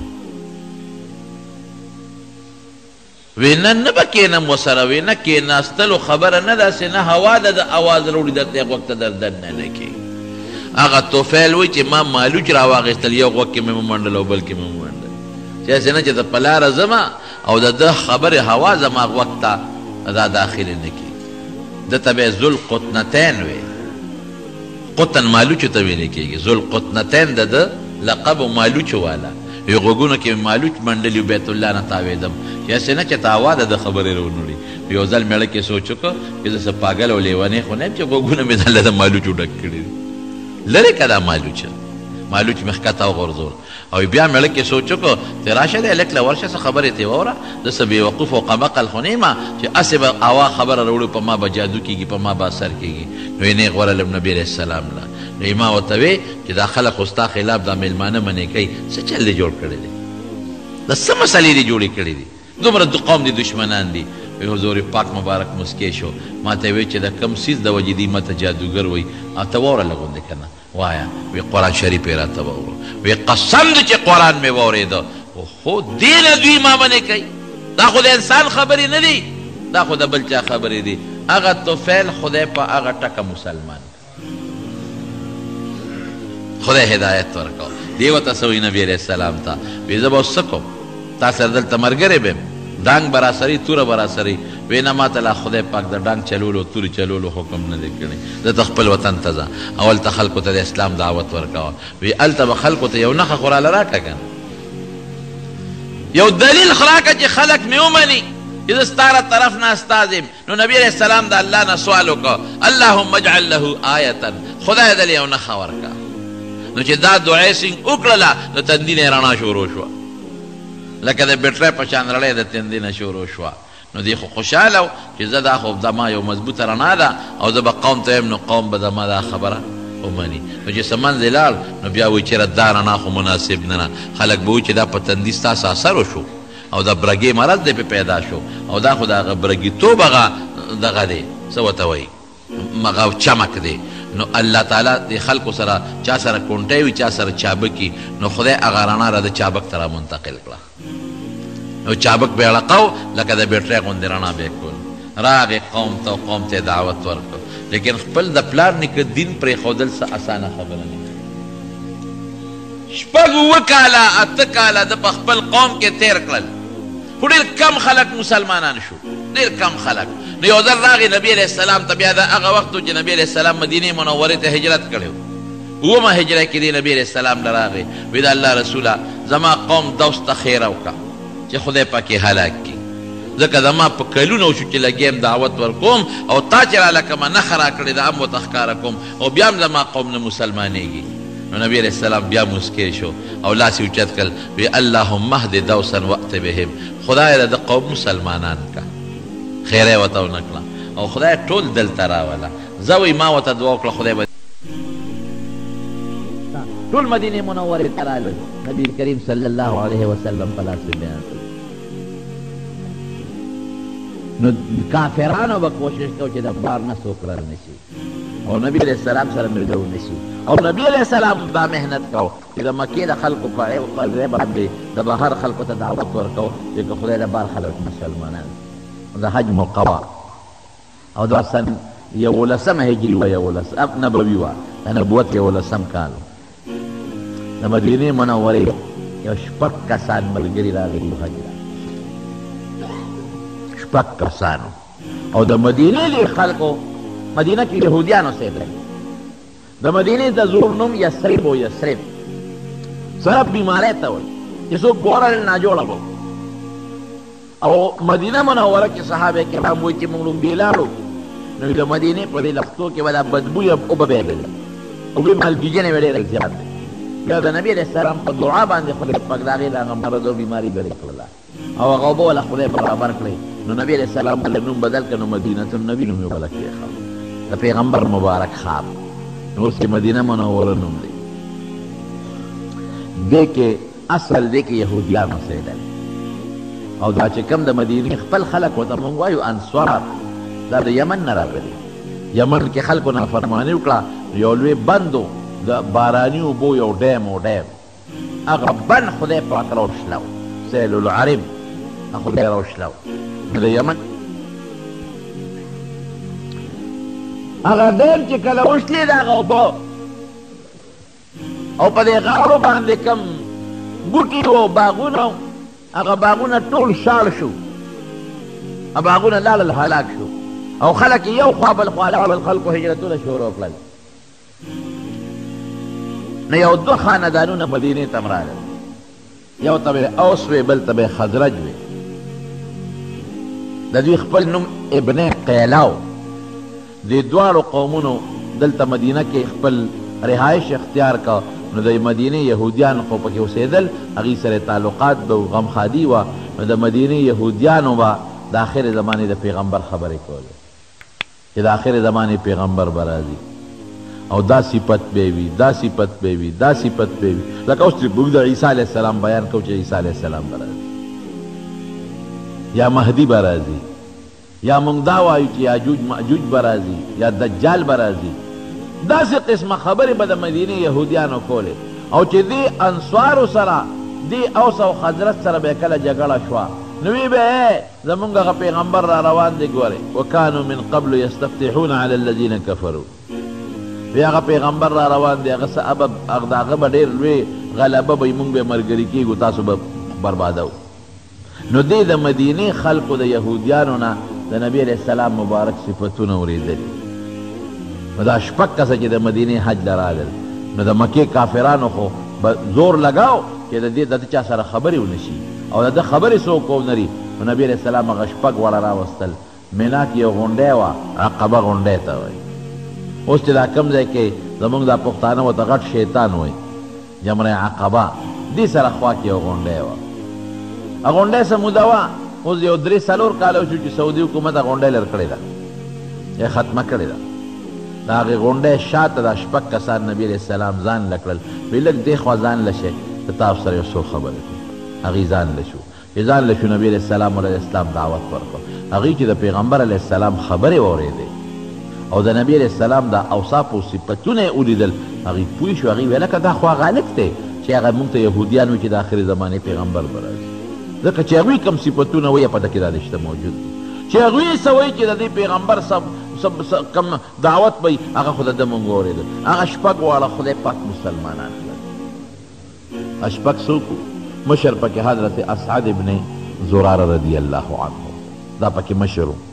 A: وی نه به کېنم ورسره وی نه کېناستلو خبره نه داسې نه هوا ده د اواز راوړي درته یو غوږ ته در دننه نه کېږي هغه توفیل وایي چې ما مالوچ راواخېستل یو غوږ کې مې ومنډل او بل کې مې ومنډل چې هسې نه چې د په لاره ځمه او د ده خبرې هوا زما غوږ ته دا داخلې نه کېږي ده ته به یې ذوالقطنتین وی قطن مالوچو ته ویلې کېږي ذوالقطنتین د ده لقب و مالوچو والا یو غوږونو کې مالوچ منډلي بیت الله نه تاوېدم چې هسې نه چې تاوا ده د خبرې رونړي یو ځل میړه کې سوچ وکړه چې زه څه پاګل او لیونی خو نه یم چې غوږونه مې د مالوچو ډک کړي دي لرې که دا مالوچ مې ښکته وغورځول او بیا میړه کې سوچ وکړو چې راشه دی هلک له ورشه څه خبرې ترې واوره زه څه بېوقوف او قمقل خو نه یم چې هسې به هوا خبره راوړو په ما به جادو کېږي په ما به اثر کېږي نو یې نیغ ورغلم نبي علیه السلام له نو یې ما ورته وې چې دا خلک خو ستا خلاف دا میلمانه منې کوي څه چل دې جوړ کړی دی دا څه مسلې دې جوړې کړي دي دومره قوم دي دشمنان دي وی حضور پاک مبارک مسکی شو ما ته وی چې د کم سیز د وجې دي ماته جادوګر وی ته واوره لغوندې که نه وایا وی قرآن شریف یې راته واوره وی قسم دی چې قرآن مې واورېده خو دې نه دوی ما منې کوي دا خو د انسان خبرې نه دي دا خو د بل چا خبرې دي هغه طفیل خدای په هغه ټکه مسلمان خدای هدایت ورکو دی ورته څه وایي نبي علیه السلام ته وی زه به اوس څه کوم تا سره دلته ملګری بیم ډانګ به راسري توره به راسري وی نه ما ته لا خدای پاک د ډانګ چلولو تورې چلولو حکم نه دی کړی زه ته خپل وطن ته ځه او هلته خلکو ته د اسلام دعوت ورکوه وی هلته به خلکو ته یو نښه خو راله راکړه که یو دلیل خو راکړه چې خلک مې ومني چې زه ستا له طرف نه استاد یم نو نبي علیه السلام د الله نه سوال وکړه اللهم اجعل له آیة خدای دلې یو نښه ورکړه نو چې دا دعا یې څنګه وکړله نو تندي نه یې رڼا شروع شوه لکه د بیټرۍ په شان رڼۍ د تندي نه شروع شوه نو دی خو خوشحاله و چې زه دا خو زما یو مضبوطه رڼا ده او زه به قوم ته یم نو قوم به زما دا خبره ومني نو چې څه منځې لاړ نو بیا وایي چېرې دا رڼا خو مناسب نه ده خلک به وایي چې دا په تندي ستاسو اثر وشو او د برګې مرض دی پې پیدا شو او دا خو د هغه برګېتوب هغه دغه دی څه ورته وایي هغه چمک دی نو الله تعالی د خلکو سره چا سره کونټی وي چا سره چابکي نو خدای هغه رڼا را د چابک ته را منتقل کړه نو چابک به یې اړقو لکه د بیټرۍ غوندې رڼا به یې کول راغې قوم ته قوم ته یې دعوت ورکړ لیکن خپل د پلار نیکه دین پرېښودل څه اسانه خبره نه شپږ اووه کاله اته کاله د په خپل قوم کې تیر کړل خو ډېر کم خلک مسلمانان شو ډېر کم خلک نو یو ځل راغی نبي علیه السلام ته بیا د هغه وخت و چې نبي علیه السلام مدینې منورې ته هجرت کړی و اوومه هجره کې دی نبي علیه السلام له راغی وی د الله رسوله زما قوم دوس ته خیره وکړه چې خدای پاک یې هلاک کړي ځکه زما په کلونه وشو چې لګیم دعوت ورکوم او تا چې راله کومه نښه راکړې ده هم ورته ښکاره کوم او بیا هم زما قوم نه مسلمانېږي نو نبی علیه السلام بیا مسکی شو او لاس یې اوچت کړل وی اللهم اهد دوسا وأت بهم خدای د قوم مسلمانان که خیره یې ورته ونه کړه او خدای ټول دلته راوله زه وایي ما ورته دعا وکړه خدای به ټول مدینې منورې ته رالل نبي کریم صلی الله علیه وسلم په لاس بیان کړل نو کافرانو به کوشش کو چې د بار نه څوک رانه شي او نبي علیه السلام سره ملګرو نه شي او نبي علیه السلام دا محنت کو چې د مکې د خلکو په ځای باندې د بهر خلکو ته دعوت ورکو چې خدای د بار خلک مسلمانان د حج موقع او دا سن یولسمه هجري وه، یولسم نبوي وه، د نبوت یولسم کال د مدینې منورې یو 6 کسان ملګري راغلي وو حج ته، 6 کسانو. او د مدینې د خلکو، مدینه کې یهودیان اوسېدل، د مدینې د زور نوم یثرب و، یثرب سره بیماری ته وایي چې څوک ګورل ناجوړه به. او مدینه منوره کې صحابه کرام وایي چې موږ لومبې لاړو نو د مدینې په دې لښتو کې به دا بدبوی وبهېدل او دوی مالګېجنې به ډېره زیات دی. بیا د نبي علیه السلام په دعا باندې خدای پاک د هغې د هغه مرض او بیماري لرې کړله او هغه اوبه وله خدای برابر کړې. نو نبي علیه السلام له نوم بدل کړه، نو مدینة النبي نوم یې وله کېښود، د پیغمبر مبارک ښار. نو اوس کې مدینه منوره نوم دی. دې کې اصل دې کې یهودیان اوسېدل او دا چې کوم د مدینې خپل خلک ورته موږ وایو انصار، دا د یمن نه راغلي. یمن کې خلکو نافرماني وکړه، یو لوی بندو د باراني اوبو یو ډیم و ډیم، هغه بند خدای پاک راوشلو، سیل العرب خدای راوشلو د یمن. هغه ډیم چې کله وشلې د هغه اوبه او په دې غارو باندې کم بوټي و باغونه، هغه باغونه ټول شاړ شو، باغونه لاړل هلاک شو او خلک یو خوا بل خوا لاړل، خلکو هجرتونه شروع کړل. نو یو 2 خاندانونه مدینې ته راغلل، یو ته به اوس وی، بل ته به خزرج وی. د دوی خپل نوم ابن قیلا و. دې دواړو قومونو دلته مدینه کې خپل رهایش اختیار کا. نو د مدینې یهودیان خو پکې اوسېدل، هغوی سره تعلقات به غمخادي وه. نو د مدینې یهودیانو به د آخر زمانې د پیغمبر خبرې کولې چې د آخر زمانې پیغمبر به راځي او دا صفت به وي، دا صفت به وي، دا صفت به وي. لکه اوس چې موږ د عیسی علیه السلام بیان کوو چې عیسی علیه السلام به راځي یا مهدي به راځي، یا موږ دا وایو چې یاجوج ماجوج به راځي یا دجال به راځي. داسې قسمه خبرې به د مدینې یهودیانو کولې. او چې دې انصارو سره دې اوس او خزرج سره به کله جګړه شوه نو وی به زمونږ هغه پیغمبر را روان دی، ګورې وکانو من قبل یستفتحون علی الذین کفروا، وی هغه پیغمبر را روان دی، هغه سبب د هغه به ډېر لوی غلبه به موږ به ملګري کېږو، تاسو به بربادو. نو دې د مدینې خلکو د یهودیانو نه د نبي علیه السلام مبارک صفتونه اورېدلي. نو دا 6 کسه چې د مدینې حج له راغلل، نو د مکې کافرانو خو زور لګاو چې د دې د چا سره خبرې ونه شي او د ده خبرې څوک ونري. نو نبي علیه السلام هغه 6 واړه راوستل. مینا کې یو غونډی وه، عقبه غونډی ته وایي. اوس چې دا کوم ځای کې زمونږ دا پښتانه ورته غټ شیطان وایي، جمره عقبه، دې سره خوا کې یو غونډی وه. هغه غونډی څه موده وه، اوس یو 3-4 کاله شو چې سعودي حکومت هغه غونډی لر کړې ده یا ختمه کړې ده. د هغې غونډۍ شاته دا 6 کسان نبي علیه السلام ځان له کړل، وی لږ دې خوا ځان له شئ، د تاسو سره یو څو خبرې کوو. هغوی ځان له شو، چې ځان له شو نبي علیه السلام علیه السلام دعوت ورکړ. هغوی چې د پیغمبر علیه السلام خبرې واورېدې او د نبي علیه السلام د اوصاف او صفتونه یې ولیدل، هغوی پوه شو. هغوی ویل که دا خو هغه هلک دی چې هغه مونږ ته یهودیان وایي چې د آخرې زمانې پیغمبر به راځي، ځکه چې هغوی کوم صفتونه وایي په ده کې دا رشته موجود دي، چې هغوی یې څه وایي چې د دې پیغمبر کم دعوت به هغه خو د ده مونږ واورېدل. هغه 6 واړه خدای پاک مسلمانان کړل. 6 څوک وو؟ مشر پکې حضرت اسعد ابن زراره رضی الله عنه، دا پکې مشر و.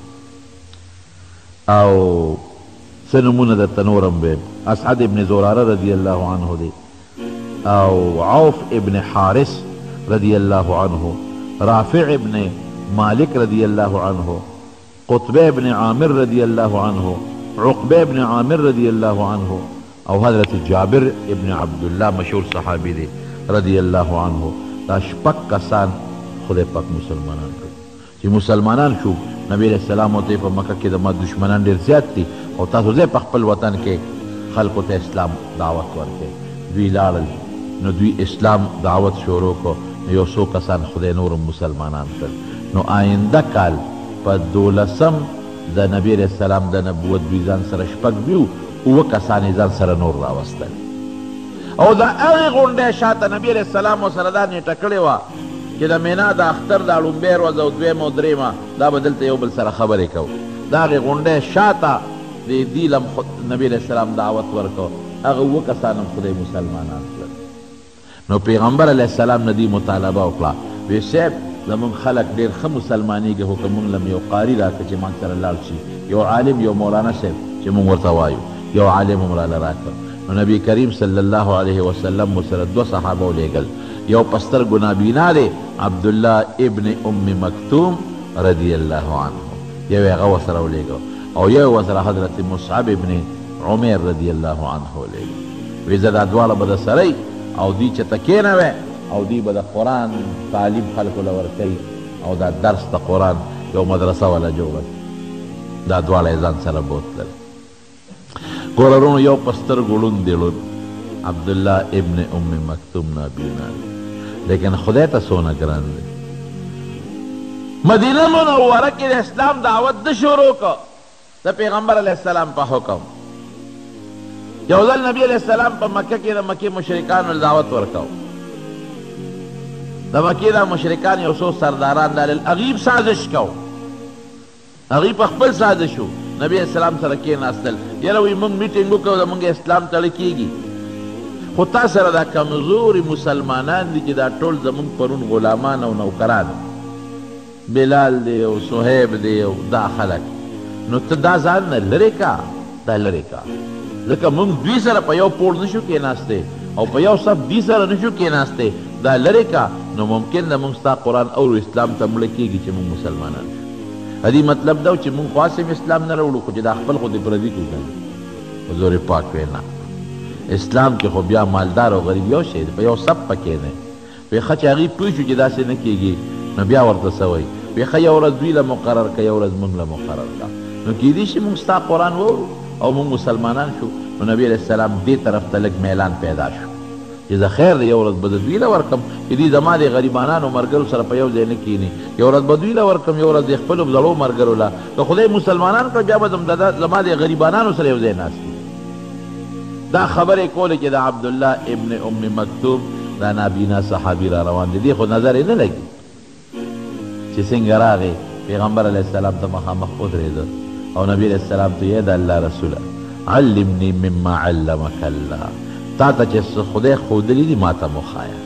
A: او څه نومونه درته نور هم ویم، اسعد ابن زراره رضی الله عنه دی، او عوف ابن حارث رضی الله عنه، رافع ابن مالک رضی الله عنه، قطبه ابن عامر رضی الله عنه، عقبه ابن عامر رضی الله عنه، او حضرت جابر ابن عبدالله مشهور صحابی دی رضی الله عنه. دا 6 کسان خدای پاک مسلمانان کړل. چې مسلمانان شو، نبی علیہ السلام ورته په مکه کې د ما دشمنان ډېر زیات دي او تاسو ځای په خپل وطن کې خلکو ته اسلام دعوت ورکړئ. دوی لاړل، نو دوی اسلام دعوت شروع کړو. یو څو کسان خدای نور مسلمانان کړل. نو آینده کال په 12 د نبی علیہ السلام د نبوت دوی ځان سره 6 بیو، 9 کسان یې ځان سره نور راوستل. او د هغې غونډۍ شاته نبي علیه السلام ورسره دا نیټه کړې وه چې د مینا د اختر دا لومبۍ ورځ او 2 او 3 دا به دلته یو بل سره خبرې کوو. د هغې غونډۍ شاته دې لم نبی علیہ السلام دعوت ورکو هغه اووه کسان هم خدای مسلمانان کړل. نو پیغمبر علیہ السلام نه دې مطالبه وکړه وی صاحب زمونږ خلک ډېر ښه مسلمانېږي خو که مونږ لم یو قاري راکړه چې مونږ سره لاړ شي، یو عالم یو مولانا صاحب چې مونږ ورته وایو، یو عالم هم راله راکړه. نو نبی کریم صلی الله علیه وسلم ورسره دوه صحابه ولیږل، یو په سترګو نابینا دی عبدالله ابن ام مکتوم رضی الله عنه، یو هغه ورسره ولیږه، او یو ورسره حضرت مصعب ابن عمر رضی الله عنه ولیږه. وی زه دا دواړه به د سره او دوی چې ته کېنوی او دوی به د قرآن تعلیم خلکو له ورکوي او دا درس د قرآن یو مدرسه وله جوړه، دا دواړه یې ځان سره بوتلل. ګوره وروڼو یو په سترګو ړوند دی ړوند عبدالله ابن ام مکتوم نابینا دی، لیکن خدای ته څونه ګران دی. مدینه منوره کې د اسلام دعوت د شروع که د پیغمبر علیه السلام په حکم. یو ځل نبی علیه السلام په مکه کې د مکې مشرکانو دعوت ورکو. د مکې دا مشرکان یو څو سرداران لرل، هغوی سازش کو، هغوی په خپل سازش و نبی علیه السلام سره کېناستل، یاره وایي موږ میټینګ وکړو زموږ اسلام تړه کېږي، خو تا سره دا کمزوري مسلمانان دي چې دا ټول زموږ پرون غلامان او نوکران، بلال دی او صہیب دی او دا خلک، نو ته دا ځان نه لرې کا، دا لرې کا، ځکه موږ دوی سره په یو پوړ نشو کېناستی او په یو صف دوی سره نشو کېناستی، دا لرې کا، نو ممکن ده موږ ستا قرآن اورو اسلام ته مړه کېږي چې موږ مسلمانان شو. دې مطلب دا چې موږ خاص اسلام نه راوړو خو چې دا خپل خو د پردي کړو کنه. حضور پاک وینا اسلام کې خو بیا مالدار او غریب یو شی دی، په یو صف پکې نه وی ښه چې هغوی پوه شو چې داسې نه کېږي نو بیا ورته څه وایي وی ښه یو ورځ دوی له مقرر که یو ورځ موږ له مقرر که، نو کېدای شي موږ ستا قرآن وورو او موږ مسلمانان شو. نو نبی علیه السلام دې طرف ته لږ میلان پیدا شو چې زه خیر دی یو ورځ به د دوی له ورکم چې دوی زما د غریبانانو ملګرو سره په یو ځای نه کښېني، یو ورځ به دوی له ورکم، یو ورځ د خپلو زړو ملګرو له، که خدای مسلمانان کړه بیا به زما د غریبانانو سره یو ځای ناست وي. دا خبرې کولې چې د عبدالله ابن ام مکتوم دا نابینا صحابي را روان دی، دې خو نظر یې نه لګي چې څنګه راغی پیغمبر علیه السلام ته مخامخ ودرېده او نبی علیه السلام ته یې د الله رسوله علمني مما علمک الله، تا ته چې خدای ښودلي دي ما ته مو ښایه،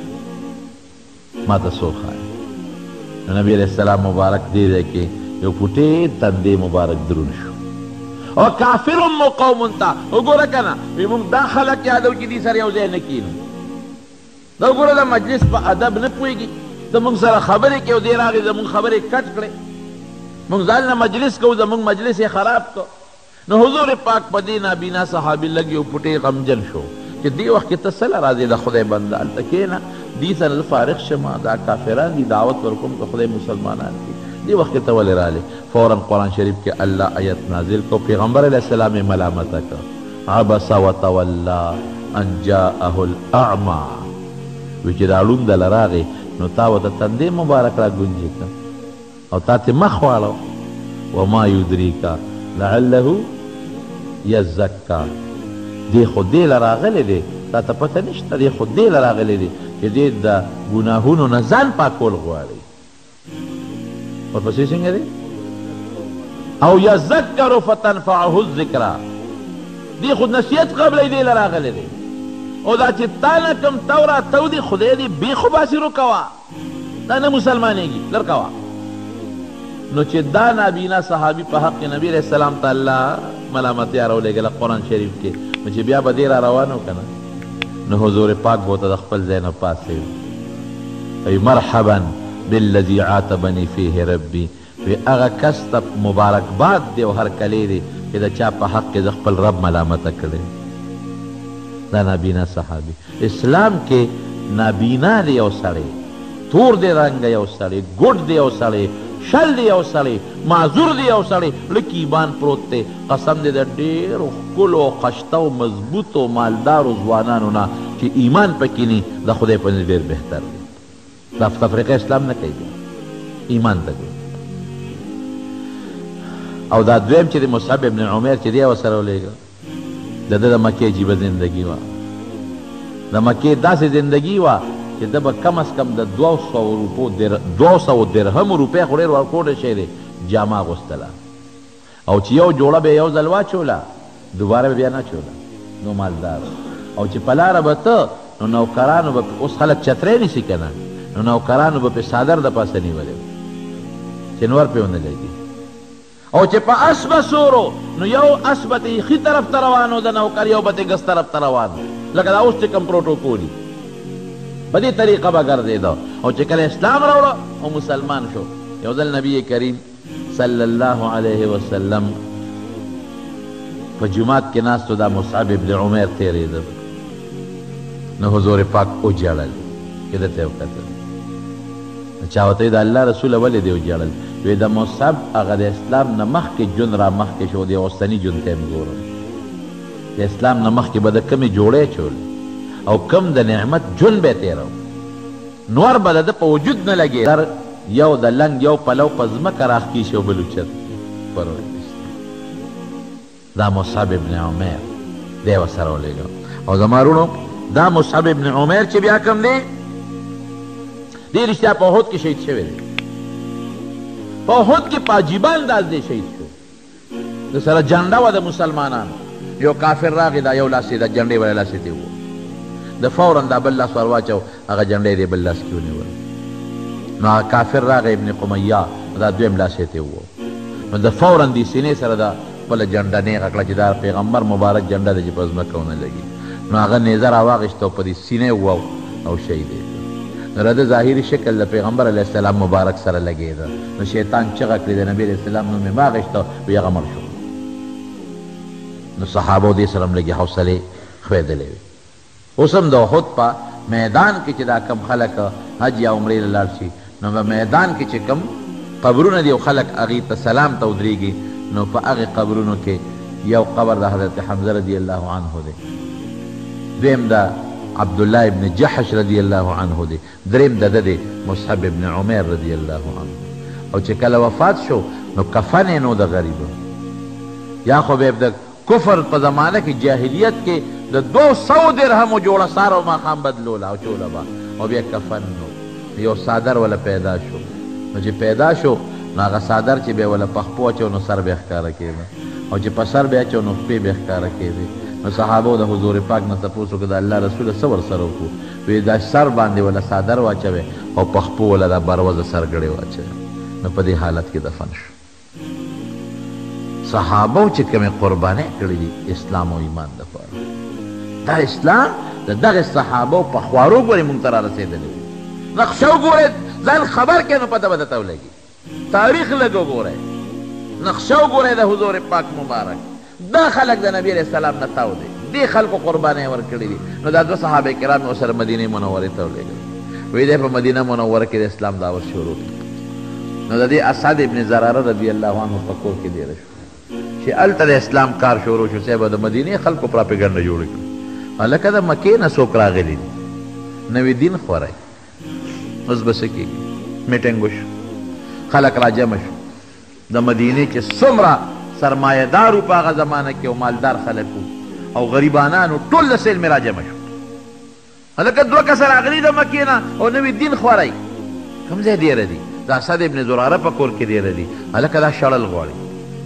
A: ما ته څه وښایه. نو نبی علیه السلام مبارک دې ځای کې یو پوټې تندې مبارک درون شو او کافر مو قوم ته وګوره که نه وی موږ دا خلک یادو چې دې سره یو ځای نه کښېنو، دا وګوره د مجلس په ادب نه پوهېږي، زموږ سره خبرې کوي او دې راغی زموږ خبرې کټ کړې، موږ ځان نه مجلس کوو زموږ مجلس یې خراب کړو. نو حضور پاک په دې نابینا صحابي لږ یو پوټې غمجن شو چې دې وخت کې ته څه له راځې د خدای بنده هلته کښېنه، دې سره زه فارغ شم، دا کافران دي دعوت ورکوم که خدای مسلمانان دي، دې وخت کې ته ولې رالې. فوراً قرآن شریف کې الله آیت نازل کو، پیغمبر علیه السلام یې ملامته کړ، عبس وتولا ان جاءه الاعمى، وی چې دا ړوند له راغې نو تا ورته تندې مبارک را ګونجې کړه او تا تې مخ واړو، وما یدریکا لعله یزکا، دی خو دې له راغلی دی، تا ته پته نشته دی خو دې له راغلی دی چې دې د ګناهونو نه ځان پاکول غواړي. ورپسې څنګه دی او یذکر فتنفعه الذکرا، دی خو نصیحت قبلی دې له راغلی دی او دا چې تا نه کوم تو راتو دی خدای دې بیخو باسي روکوه، دا نه مسلمانېږي لر کوه. نو چې دا نابینا صحابي په حق نبی علیه السلام ته الله ملامتیا راولېږله قرآن شریف کې، نو چې بیا به دې را روان و که نه، نو حضور پاک به ورته د خپل ځای نه پاڅېږي ای مرحبا بالذي عاتبني فيه ربي، وی هغه کس ته مبارکباد دی او هرکلی دی چې د چا په حق کې د خپل رب ملامته کړی. دا نابینا صحابي اسلام کې نابینا دی یو سړی، تور دی رنګه یو سړی، ګوډ دی یو سړی، شل دی یو سړی، معذور دی یو سړی، لږ ایمان پروت دی، قسم دی د ډېرو ښکلو خشته او مضبوطو مالدارو ځوانانو نه چې ایمان پکې ني د خدای په نزد ډېر بهتر دی. دا تفریقه اسلام نه کوي، ایمان ته کوي. او دا دویم چې د مصعب ابن عمر چې دی ورسره ولېږه، د ده د مکې عجیبه زندګي وه، د مکې داسې زندګي وه چې ده به کم از کم د 200 درهم روپۍ خو ډېر ورکولی شی دی جامه اغوستله، او چې یو جوړه به یو ځل واچوله دوباره به بیا نه چوله نو مالدار او چې په لاره به ته نو نوکرانو به اوس خلک چترۍ نیسي که نه نو نوکرانو به پې څادر د پاسه نیولی چې نور پې ونه لګي او چې په اس به سورو نو یو اس به ته ښي طرف ته روان و د نوکر یو به ته ګس طرف ته روان لکه دا اوس چې کوم پروټوکول په دې طریقه به ګرځېده او چې کله اسلام راوړه او مسلمان شو یو ځل نبی کریم صلی الله علیه وسلم په جومات کې ناستو دا مصعب ابن عمیر تېرېده نو حضور پاک وجړل چې ده ته یې وکتل چا ورته د الله رسوله ولې دې وجړل وی د مصعب هغه د اسلام نه مخکې ژوند را مخکې شو د اوسني ژوند ته یې ګورم د اسلام نه مخکې به د کمې جوړې چول او کم د نعمت ژوند به یې تېرو نور به د ده په وجود نه لګېدر یو د لنګ یو پلو په ځمکه راښکي شي او بل اوچت دا مصعب ابن عمیر دی ورسره ولېږه او زما وروڼو دا مصعب ابن عمیر چې بیا کوم دی دی رښتیا په احد کې شهید شوی دی په احد کې په عجیبه انداز دی شهید شو د سره جنډه وه د مسلمانانو یو کافر راغی دا یو لاس یې د جنډې بله لاس یې وو د فورا دا بل لاس ور واچو هغه جنډې دی بل لاس کې ونیول نو هغه کافر راغی ابن قمیه دا دویم لاس یې وو نو د فورا دې سینې سره دا خپله جنډه نیغه کړه چې دا پیغمبر مبارک جنډه ده چې په ځمکه ونه لګي نو هغه نیزه راواغېسته او په دې سینې وو او شهید یې کړ نو د ظاهري شکل د پیغمبر علیه السلام مبارک سره لګېده نو شیطان چغه کړې د نبي علیه السلام نوم یې واغېسته وی هغه مړ شو نو صحابو دې سره هم لږې حوصلې ښویدلې وې اوس هم د احد په میدان کې چې دا کم خلک حج یا عمرې له لاړ شي نو په میدان کې چې کم قبرونه دي او خلک هغې ته سلام ته ودرېږي نو په هغې قبرونو کې یو قبر د حضرت حمزه رضی الله عنه دی دویم د عبدالله ابن جحش رضی الله عنه دی دریم د ده دی مصعب ابن عمیر رضی الله عنه او چې کله وفات شو نو کفن یې نو د غریبه یا خو به د کفر په زمانه کې جاهلیت کې د 200 درهمو جوړه سار او ماښام بدلوله او چوله به او بیا کفن نو یو صادر ولا پیدا شو نو چې پیدا شو نو هغه صادر چې به ولا په خپو اچو نو سر به ښکاره کېده او چې په سر به اچو نو خپې به ښکاره کېدې نو صحابو د حضور پاک نه تپوس وکړه د الله رسوله څه ورسره وکړو وی دا سر باندې ولا صادر واچوې او په خپو ولا دا بروزه سرګړې واچوې نو په دې حالت کې دفن شو صحابو چې کومې قربانۍ کړې دي اسلام او ایمان دپاره دا اسلام د دغه صحابو په خوارو ګورې مونږ ته را رسېدلی نقشه وګورئ ځان خبر کړې نو پته به درته ولګي تاریخ لږ وګورئ نقشه وګورئ د حضور پاک مبارک دا خلق د نبی علیہ السلام نه تاو دی دې خلکو قربانۍ ورکړي دي نو دا دوه صحابه کرام یې ورسره مدینې منورې ته ولېږل وی دی په مدینه منوره کې د اسلام دعوت شروع کړ نو د دې اسعد ابن زراره رضی الله عنه په کور کې دېره شو چې هلته د اسلام کار شروع شو صاحب د مدینې خلکو پراپیګنډه جوړه کړه هلکه د مکې نه څوک راغلي دي نوي دین خوری اوس به څه کېږي میټینګ وشو خلک راجمع شو د مدینې چې څومره سرمایهدارو په هغه زمانه کې او مالدار خلک او غریبانانو ټول د سیل مې راجمع شو هلکه 2 کسه راغلي د مکې نه او نوي دین خوری کوم ځای ډېره دي د اسد ابن زراره په کور کې ډېره دي هلکه دا شړل غواړي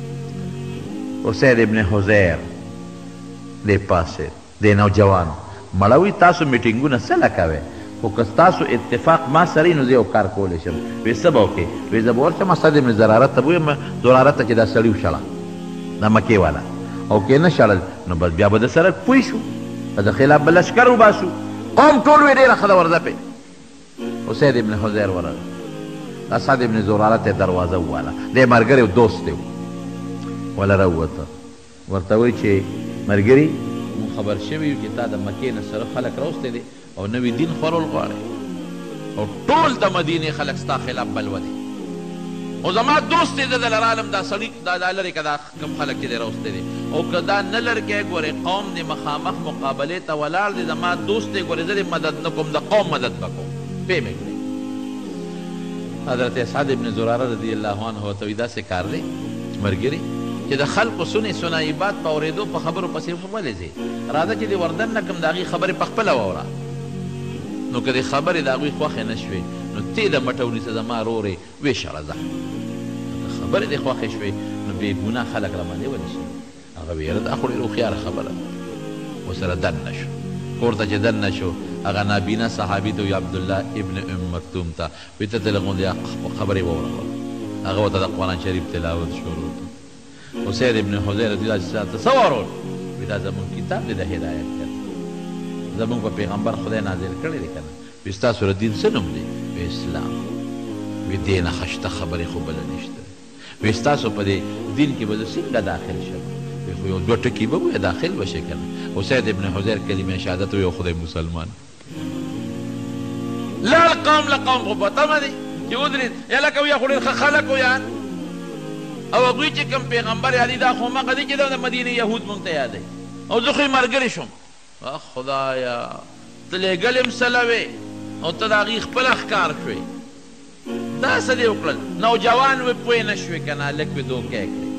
A: اسید ابن حزیر دی پاسې دی نوجوانو مړوي تاسو میټینګونه څه نه کوئ خو که ستاسو اتفاق ما سره نو زه یو کار کولی شم وی څه به وکړې وی زه به ورشم اسد ابن زراره ته به ویم زراره ته چې دا سړي وشړه دا مکې والا او که نه شړل نو بس بیا به د سره پوه شو د خلاف به لشکر وباسو قوم ټول وی ډېره ښه ده ورځه پې اسید ابن حزیر ورغی اسد ابن زراره ته دروازه وواله دی ملګری و دوست دی ولا راووته ورته وایي چې ملګري مونږ خبر شوي یو چې تا د مکې نه سره خلک راوستی دی او نوی دین خورول غواړي او ټول د مدینې خلک ستا خلاف بلوه دي او زما دوست دی د دلر عالم دا سړي دا لرې که دا کوم خلک چې دی راوستی دی او که دا نه لړکی ګورې قوم دی مخامخ مقابلې ته ولاړ دی زما دوست دی ګورې زه دې مدد نه کوم د قوم مدد به کوم پې مې کړې حضرت اسعد ابن زراره رضی الله عنه ورته وایي داسې کار دی ملګري چې د خلقو سنې سنایبات په اورېدو په خبرو پسې ولې ځې راځه چې د وردن نه کوم د هغې خبرې په خپله واوره نو که د خبرې د هغوی خوښې نه شوې نو تی د مټه ونیسه زما رورې ویې شړه ځه که خبرې دې خوښې شوې نو بې ګناه خلک راباندې ونیسي. هغه ویې یاره دا خو ډېره هوښیاره خبره ده. ورسره دننه شو. کور ته چې دننه شو هغه نابینا صحابي ته وي عبدالله ابن ام مکتوم ته وایي ته لږ غوندې خبرې واوره. هغه ورته د قرآن شریف تلاوت شروع کړ. حسین ابن حضیر رضی الله عنه ته څه واورول؟ وایي دا زمونږ کتاب دی د هدایت دی، زمونږ په پیغمبر خدای نازل کړی دی که نه. وایي ستاسو د دین څه نوم دی؟ وایي اسلام. وایي دې نه ښه شته خبرې خو بله نشته. وایي ستاسو په دې دین کې به زه څنګه داخل شم؟ وایي خو یو دوه ټکي به وایي داخل به شې که نه. حسین ابن حضیر کلمه شهادت وایي او خدای مسلمان. لاړ قوم له قوم خو په تمه دی چې ودرېد یا لکه وایي خو ډېر ښه خلک ویان او هغوی چې کوم پیغمبر یادوي دا خو همغه دی چې د مدینې یهود مونږ ته یادوي او زه خو یې ملګري شوم. خدایا ته لېږل یم سله وې او ته د هغې خپله ښکار شوې. دا څه دې وکړل؟ نوجوان وې پوه نه شوې که نه لږ وې دوکې کړې.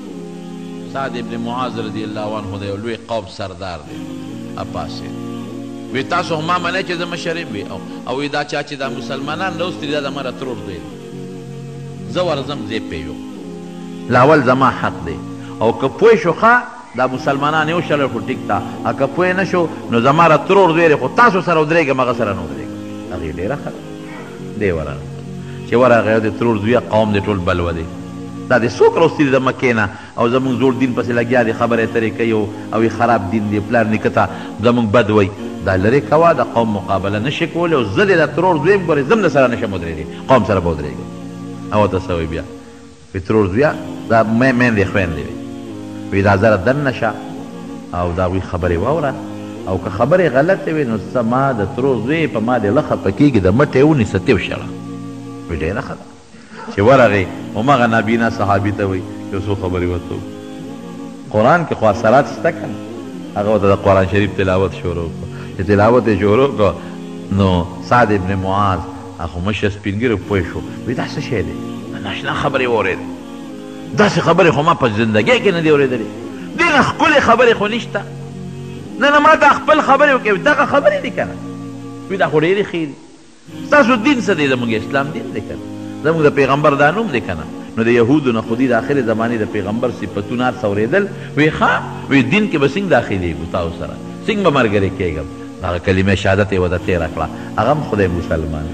A: سعد ابن معاذ رضی الله عنه د یو لوی قوم سردار دی اپاسېد. وی تاسو هم ما منئ چې زه مشر یم؟ وی او وی دا چا چې دا مسلمانان راوستي دا د مره ترور دی زه ورځم زه یې پېژو لاول زما حق دی او که پوه شو ښه دا مسلمانان یو شل خو ټیک ده او که پوه نه شو نو زما را ترور دی خو تاسو سره ودرېږم هغه سره نه ودرېږم. هغې ډېره ښه ده دی ورغله چې ورغی د ترور زویه قوم دی ټول بلوه دی دا دې څوک راوستي دي د مکې نه او زمونږ زوړ دین پسې لګیا دي خبرې اترې کوي او یې خراب دین دی پلار نیکه ته زمونږ بد وایي. دا لرې کوه د قوم مقابله نه شي کولی او زه دې د ترور زوی یم ګورې زه هم د سره نه شم ودرېدی قوم سره به ودرېږم. او ورته څه وایي بیا؟ وایي ترور زویه دا میندې خویندې وي. وایي دا زره دننه شه او د هغوی خبرې واوره او که خبرې غلطې وي نو څه ما د ترور زوی په ما دې له خفه کېږي د مټې یې ونیسه تېو شړه. وایي ډېره ښه ده چې ورغې همغه نابینا صحابي ته وایي یو څو خبرې ورته قرآن کې خو اثرات شته که نه. هغه ورته د قرآن شریف تلاوت شروع کړو. چې تلاوت یې شروع کړو نو سعد ابن معاذ هغه مشر سپین ږیری پوه شو. وایي دا څه شی دی؟ ناشنا خبرې واورېدې داسې خبرې خو ما په زندګۍ کې نه دي اورېدلې. دې نه ښکلې خبرې خو نشته. نه نه ما ته خپل خبرې وکړې دغه خبرې دي که نه. وایي دا خو ډېرې ښې دي. ستاسو دین څه دی؟ زموږ اسلام دین دی که نه. زموږ د پیغمبر دا نوم دی که نه. نو د یهودو نه خو دي د آخرې زمانې د پیغمبر صفتونه هر څه اورېدل. وایي ښه وایي دین کې به څنګه داخلېږو تاسو سره څنګه به ملګری کېږم. هغه کلمه شهادت یې ورته تېره کړه. هغه هم خدای مسلمان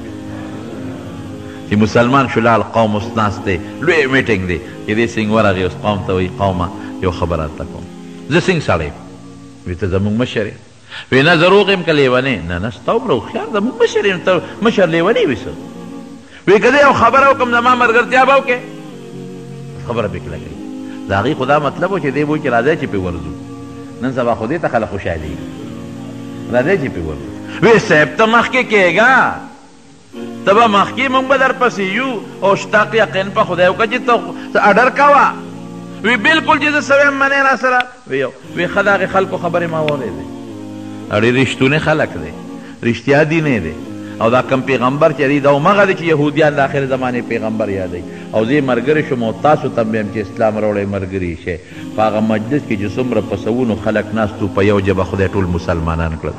A: چې مسلمان شو لال قوم اوس ناست دی لوی میټینګ دی چې دې څنګه ورغې اوس قوم ته وایي قومه یو خبره درته کوم زه څنګه سړی یم؟ وایي ته زموږ مشر یې. وایي نه زه روغ یم که لیونی؟ نه نه ستا عمره هوښیار زموږ مشر یم ته مشر لیونی وي څه؟ وایي که زه یو خبره وکړم زما ملګرتیا به وکړې خبره پکې لګوي. د هغې خو دا مطلب و چې دی به وایي چې راځئ چې پرې ورځو. نن سبا خو دې ته خلک خوشحالېږي راځئ چې پرې ورځو. وایي صاحب ته مخکې کېږه ته به مخکې مونږ به در پسې یو او شتاق یقین په خدای وکړه چې ته اډر کوه. وی بلکل چې زه څه ویم منې را سره. وی ښه د هغې خلکو خبرې ما واورېدې ډېر رښتونې خلک دی رښتیا دینې دی او دا کم پیغمبر چې دی دا همغه دی چې یهودیان د آخر زمانې پیغمبر یادوي. او زه یې ملګری شوم او تاسو ته هم ویم چې اسلام راوړی ملګري شئ. په هغه مجلس کې چې څومره په سوونو خلک ناست په یو ژبه خدای ټول مسلمانان کړل.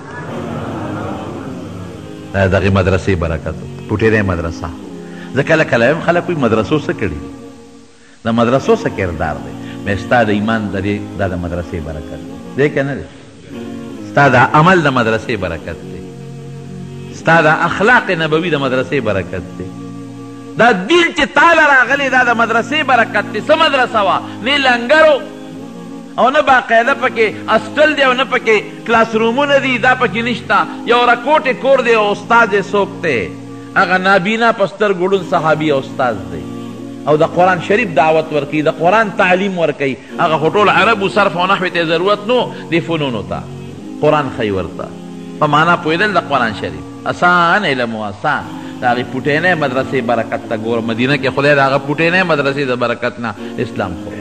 A: دا دغې مدرسې برکت پوټېری مدرسه. زه کله کله یم خلک وایي مدرسو څه کړي د مدرسو څه کردار دی؟ مې ستا د ایمان دا د مدرسې برکت دی که نه دی؟ ستا د عمل د مدرسې برکت دی ستا د اخلاق نبوي د مدرسې برکت دی. دا دین چې تاله راغلی دا د مدرسې برکت دی. څه مدرسه وه؟ نه لنګرو او نه باقاعده پکې اسټل دی او نه پکې کلاس رومونه دي دا پکې نشته. یو رکوټې کور دی او استاد یې څوک دی؟ هغه نابینا په سترګو ړوند صحابي او استاد دی او د قرآن شریف دعوت ورکوي د قرآن تعلیم ورکوي. هغه خو ټول عربو صرف او نحوې ته ضرورت نو دې فنونو ته قرآن ښیي ورته په معنا پوهېدل د قرآن شریف اسان علم و اسان. د هغې پوټینۍ مدرسې برکت ته ګوره مدینه کې خدای د هغه پوټینۍ مدرسې د برکت نه اسلام خو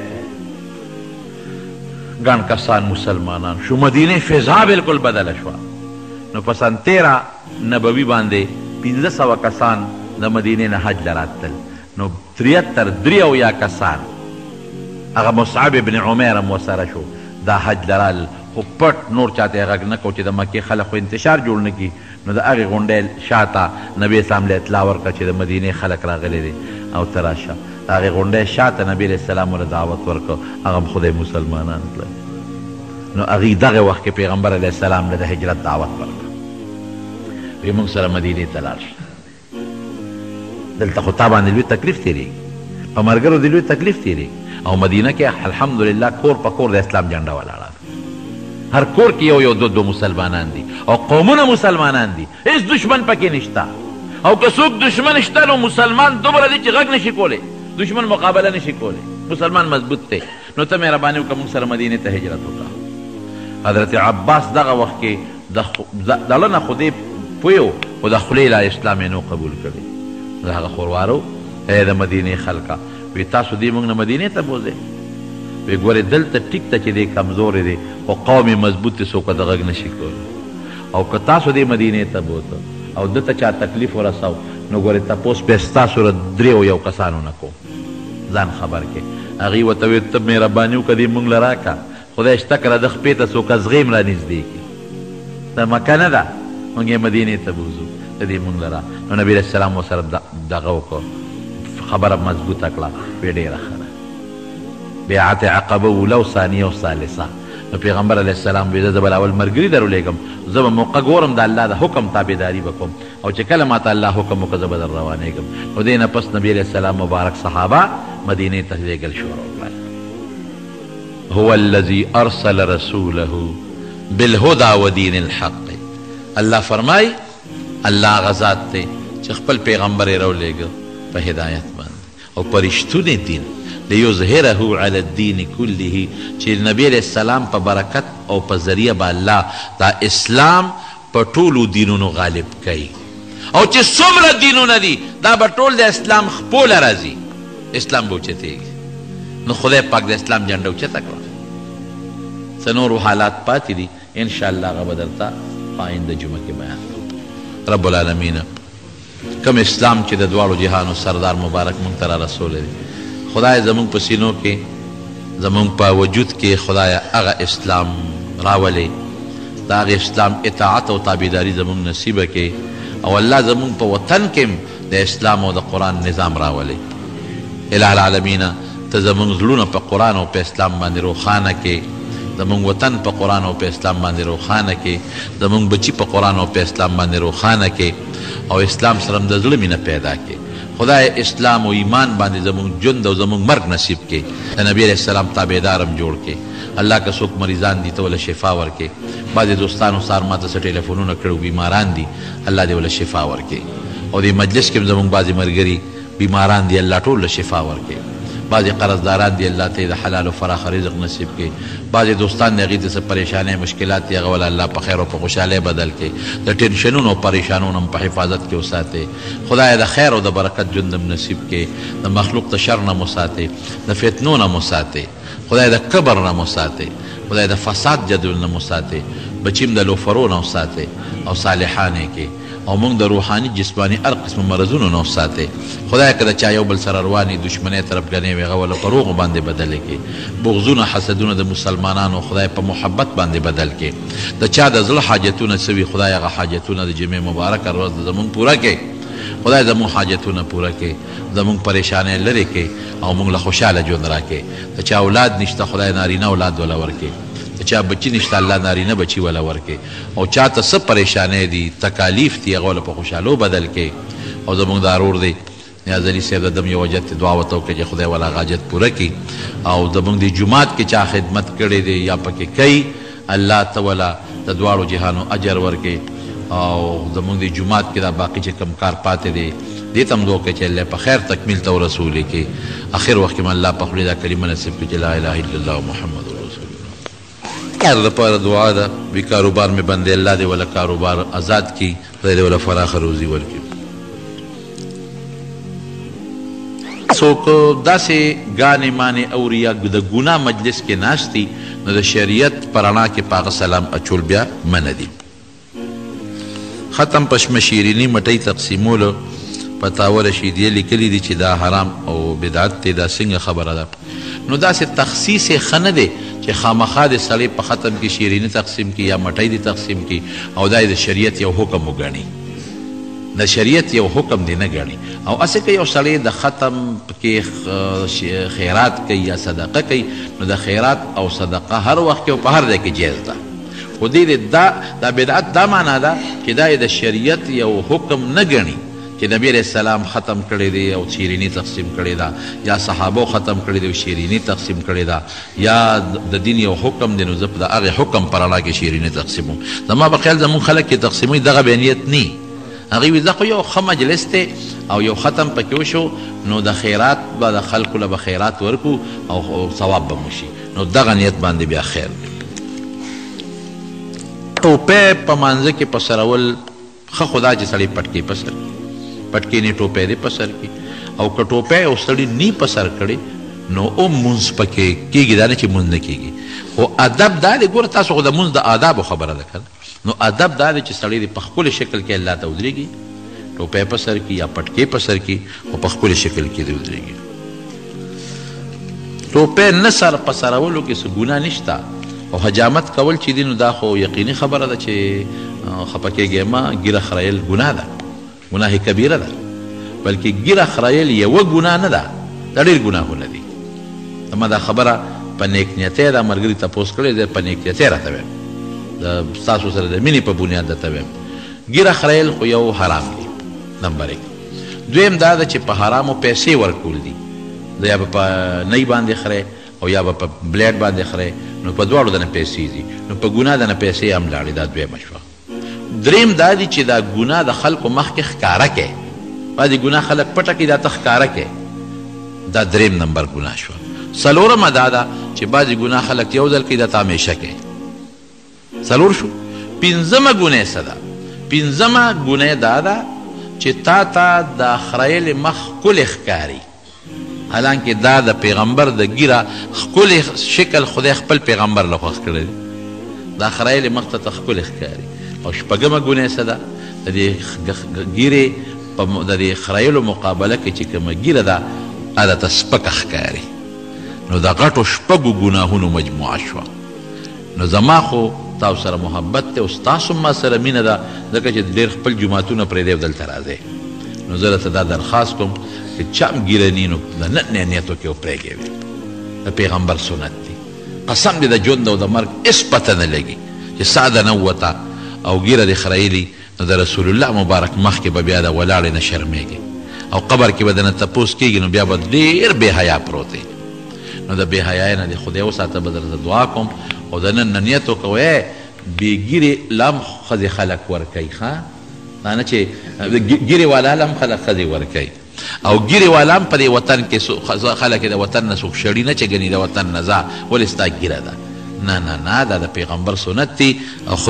A: ګڼ کسان مسلمانان شو. مدینې فضا بالکل بدله شوه. نو په سن 13 نبوي باندې 1500 کسان د مدینې نه حج له راتلل. نو 73 کسان هغه مصعب ابن عمیر هم ورسره شو دا حج له رال خو پټ نور چاته یې غږ نه کو چې د مکې خلک خو انتشار جوړ نه کړي. نو د هغې غونډۍ شاته نبي اسلام له اطلاع ورکړه چې د مدینې خلک راغلی دي او ته راشه. هغې غونډۍ شاته نبي علیه السلام ورله دعوت ورکړ هغه خدای مسلمانان کړل نو هغې دغه وخت کې پیغمبر علیه السلام له د هجرت دعوت ورکړ وی موږ سره مدینې ته لاړ شه دلته خو تا باندې لوی تکلیف تېرېږي په ملګرو د لوی تکلیف تېرېږي او مدینه کې الحمدلله کور په کور د اسلام جنډه ولاړه ده هر کور کې یو دو مسلمانان دي او قومونه مسلمانان دي هیڅ دشمن پکې نشته او که څوک دشمن شته نو مسلمان دومره دی چې غږ نشي کولی دشمن مقابله نشي کولی مسلمان مضبوط دی نو ته مهرباني وکړه موږ سره مدینې ته هجرت وکړه حضرت عباس دغه وخت کې دله نه خو دې پوه و خو د خولې لا اسلام یې نو قبول کړی د هغه خوروارو ای د مدینې خلکه وی تاسو دې موږ نه مدینې ته بوځئ وی ګورې دلته ټیک ته چې دی کمزورې دی خو قوم یې مضبوط دی څوک د غږ نشي کولی او که تاسو دې مدینې ته بوته او دته چا تکلیف ورساو نو ګورې تپوس به ستاسو له دریو یو کسانو نه کوم ځان خبر کې هغې ورته ویل ته مهرباني وکړه دې موږ له راکړه خدای شته کړه د خپې ته څوک ازغیم را نږدې کړي دا مکه نه ده موږ یې مدینې ته بوځو د دې موږ له را نو نبي علیه السلام ورسره دغه وکړو خبره مضبوطه کړه وی ډېره ښه ده بیعت عقبه اوله او ثانیه او ثالثه نو پیغمبر علیه السلام وی زه به اول ملګري درولېږم زه به موقع ګورم د الله د حکم تابعداري به کوم او چې کله ماته الله حکم وکړه زه به در روانېږم نو دې نه پس نبي علیه السلام مبارک صحابه مدینې ته لېږل شروع کړل هو الذي ارسل رسوله بالهدى ودين الحق الله فرمای الله غزاد ته چې خپل پیغمبر یې راولېږه په هدایت باندې او په رښتونې دین لیظهره علی الدین کله چې نبی علیہ السلام په برکت او په ذریعه به الله دا اسلام په ټولو دینونو غالب کوي او چې څومره دینونه دي دا به ټول د اسلام خپله راځي اسلام به اوچتېږي نو خدای پاک د اسلام جنډه اوچته کړه څه نورو حالات پاتې دي انشاءالله هغه به درته په آینده جمعه کې بیان کوم رب العالمین کم اسلام چې د دواړو جهانو سردار مبارک مونږ ته را رسولی دی خدای زمونږ په سینو کې زمونږ په وجود کې خدای هغه اسلام راولې د هغې اسلام اطاعت او تابعداري زمونږ نصیبه کې او الله زمونږ په وطن کې د اسلام او د قرآن نظام راولې اله العالمین ته زمونږ زړونه په قرآن او په اسلام باندې روښانه کې زمونږ وطن په قرآن او په اسلام باندې روښانه کې زمونږ بچي په قرآن او په اسلام باندې روښانه کې او اسلام سره د زړه مینه پیدا کې خدای اسلام او ایمان باندې زمونږ ژوند او زمونږ مرګ نصیب کې د نبی علیه السلام تابعدار هم جوړ کې الله که څوک مریضان دي ته وله شفا ورکې بعضې دوستانو سار ماته څه ټلیفونونه کړي بیماران دي الله دې وله شفا ورکې او دې مجلس کې هم زمونږ بعضې ملګري بیماران دي الله ټول له شفا ورکې بعضې قرضداران دي الله ته د حلال و فراخ رزق نصیب کړي بعضې دوستان د هغې ته څه پریشانۍ مشکلات دي هغه وله الله په خیر او په خوشحالۍ بدل کړي د ټینشنونو او پریشانونو هم په حفاظت کې وساتې خدای د خیر او د برکت ژوند هم نصیب کړي د مخلوق د شر نه مو ساتې د فتنو نه مو ساتې خدای د کبر نه مو ساتې خدای د فساد جدول نه مو ساتې بچیم د لوفرو نه وساتې او صالحانې کې او موږ د روحاني جسماني هر قسم مرضونو نه وساتې خدای که د چا یو بل سره رواني دشمنۍ طرفګنۍ وي هغه وله په روغو باندې بدلې کړي بغضونه حسدونه د مسلمانانو خدای په محبت باندې بدل کړي د چا د زړه حاجتونه څه وي خدای هغه حاجتونه د جمعې مبارکه ورځ د زمونږ پوره کړي خدای زمونږ حاجتونه پوره کړي زمونږ پریشانۍ لرې کړي او موږ له خوشحاله ژوند راکړي د چا اولاد نشته خدای نارینه اولاد وله ورکړي د چا بچي نشته الله نارینه بچي وله ورکړي او چاته څه پریشانۍ دي تکالیف دي هغه وله په خوشحالو بدل کړي او زمونږ دا ورور دی نیاز علي صاحب د دم یو حاجت ته دعا ورته وکړي چې خدای وله هغه حاجت پوره کړي او زمونږ د جومات کې چا خدمت کړی دی یا پکې کوي الله ته وله د دواړو جهانو اجر ورکړي او زمونږ د جومات کې دا باقي چې کم کار پاتې دی دې ته هم دعا وکړي چې الله په خیر تکمیل ته ورسولي کې اخر وخت کې الله په خولې دا کلمه نصیب کړي چې لا اله الا الله محمد هر دپاره دعا ده وی کاروبار میں بندے اللہ دے والا کاروبار آزاد کی خدای دے والا فراخ روزی ورکړي څوک داسې ګانې مانې اوري یا د ګناه مجلس کې ناست دي نو د شریعت په رڼا کې په هغه سلام اچول بیا منع دي ختم پشمشیریني مټۍ تقسیمولو فتاوی رشیدیه لیکلي دي چې دا حرام او بدعت دی دا څنګه خبره ده نو داسې تخصیص یې ښه نه دی چې خامخا د سړی په ختم کې شیریني تقسیم کی یا مټۍ دې تقسیم کی او دا د شریعت یو حکم وګڼي د شریعت یو حکم دی نه ګڼي او هسې که یو سړی د ختم کې خیرات کوي یا صدقه کوي نو د خیرات او صدقه هر وخت کې او په هر ځای کې جایز ده خو دې دا بدعت دا معنا ده چې دا د شریعت یو حکم نه ګڼي چې نبی علیہ السلام ختم کړی دی او شیریني تقسیم کړی ده یا صحابو ختم کړی دی او شیریني تقسیم کړی ده یا د دین یو حکم دی نو زه په د هغې حکم پر اړه کې شیریني تقسیموم زما په خیال زمونږ خلک چې تقسیموي دغه به نیت نی هغوی وي دا خو یو ښه مجلس دی او یو ختم پکې وشو نو د خیرات به د خلکو له به خیرات ورکو او ثواب به مو شي نو دغه نیت باندې بیا خیر دی ټوپۍ په مانځه کې په سرول ښه خو دا چې سړی پټکې په سر پټکې نه ټوپۍ دې په سر کړي او که ټوپۍ یو سړي نی په سر کړي نو مونځ پکې کېږي دا نه چې مونځ نه کېږي خو ادب دا دی ګوره تاسو خو د مونځ د آدابو خبره ده که نو ادب دا دی چې سړی دې په ښکلې شکل کې الله ته ودرېږي ټوپۍ په سر کې یا پټکې په سر کې او په ښکلې شکل کې دې ودرېږي ټوپۍ نه سر په سرولو کې څه ګناه نشته او حجامت کول چې دي نو دا خو یقیني خبره ده چې خفه کېږې مه ږیره خریل ګناه ده ګناه کبیره ده بلکې ږیره خریل یوه ګناه نه ده دا ډېر ګناهونه دي ما دا خبره په نیک نیتۍ دا ملګري تپوس کړی دی په نیک نیتۍ راته وایم ستاسو سره د مینې په بنیاد درته وایم ږیره خریل خو یو حرام دی نمبر 1 دویم دا ده چې په حرامو پیسې ورکول دي یا به په نی باندې خرې او یا به په بلیډ باندې خرې نو په دواړو دنه پیسې دي نو په ګناه دنه پیسې هم لاړې دا دویمه شوه دریم دا دی چې دا ګناه د خلکو مخکې ښکاره کوي بعضې ګناه خلک پټه کړي دا ته ښکاره کوي دا دریم نمبر ګناه شوه څلورمه دا ده چې بعضې ګناه خلک یو ځل کوي دا ته همیشه کوي څلور شو پنځمه ګناه څه ده پنځمه ګناه دا ده چې تا ته د خریلې مخ ښکلې ښکاري حالانکه دا د پیغمبر د ګیره ښکلې شکل خدای خپل پیغمبر له خوښ کړی دا خریلې مخ ته ښکلې ښکاري او شپږمه ګناه څه ده د دې ګیرې د دې خریلو مقابله کې چې کومه ګیره ده هغه ته سپکه ښکاري نو د غټو شپږو ګناهونو مجموعه شوه نو زما خو تاسو سره محبت دی او ستاسو ما سره مینه ده ځکه چې ډېر خپل جوماتونه پرېږدئ او دلته راځئ نو زه درته دا درخواست کوم چې چا هم ګیره نی نو د نن نیتو کې وپرېږئ د پیغمبر سنت دی قسم دې د ژوند او د مرګ هېڅ پته نه لګي چې ساه ده نووته او ګیره دې خریلي نو د رسول الله مبارک مخکې به بیا د ولاړې نه شرمېږي او قبر کې به دنه تپوس کېږي نو بیا به ډېر بې حیا پروت دی نو د بې حیایۍ نه دې خدای وساته به درته دعا کوم او د نن نه نیت وکوئ بې ګیرې لم ښځې خلک ورکوي ښه دا نه چې ګیرې والا لم خلک ښځې ورکوي او ګیرې والا هم په دې وطن کې خلک د وطن نه څوک شړي نه چې ګنې د وطن نه ځه ولې ستا ګیره ده نه نه نه دا د پیغمبر سنت دی او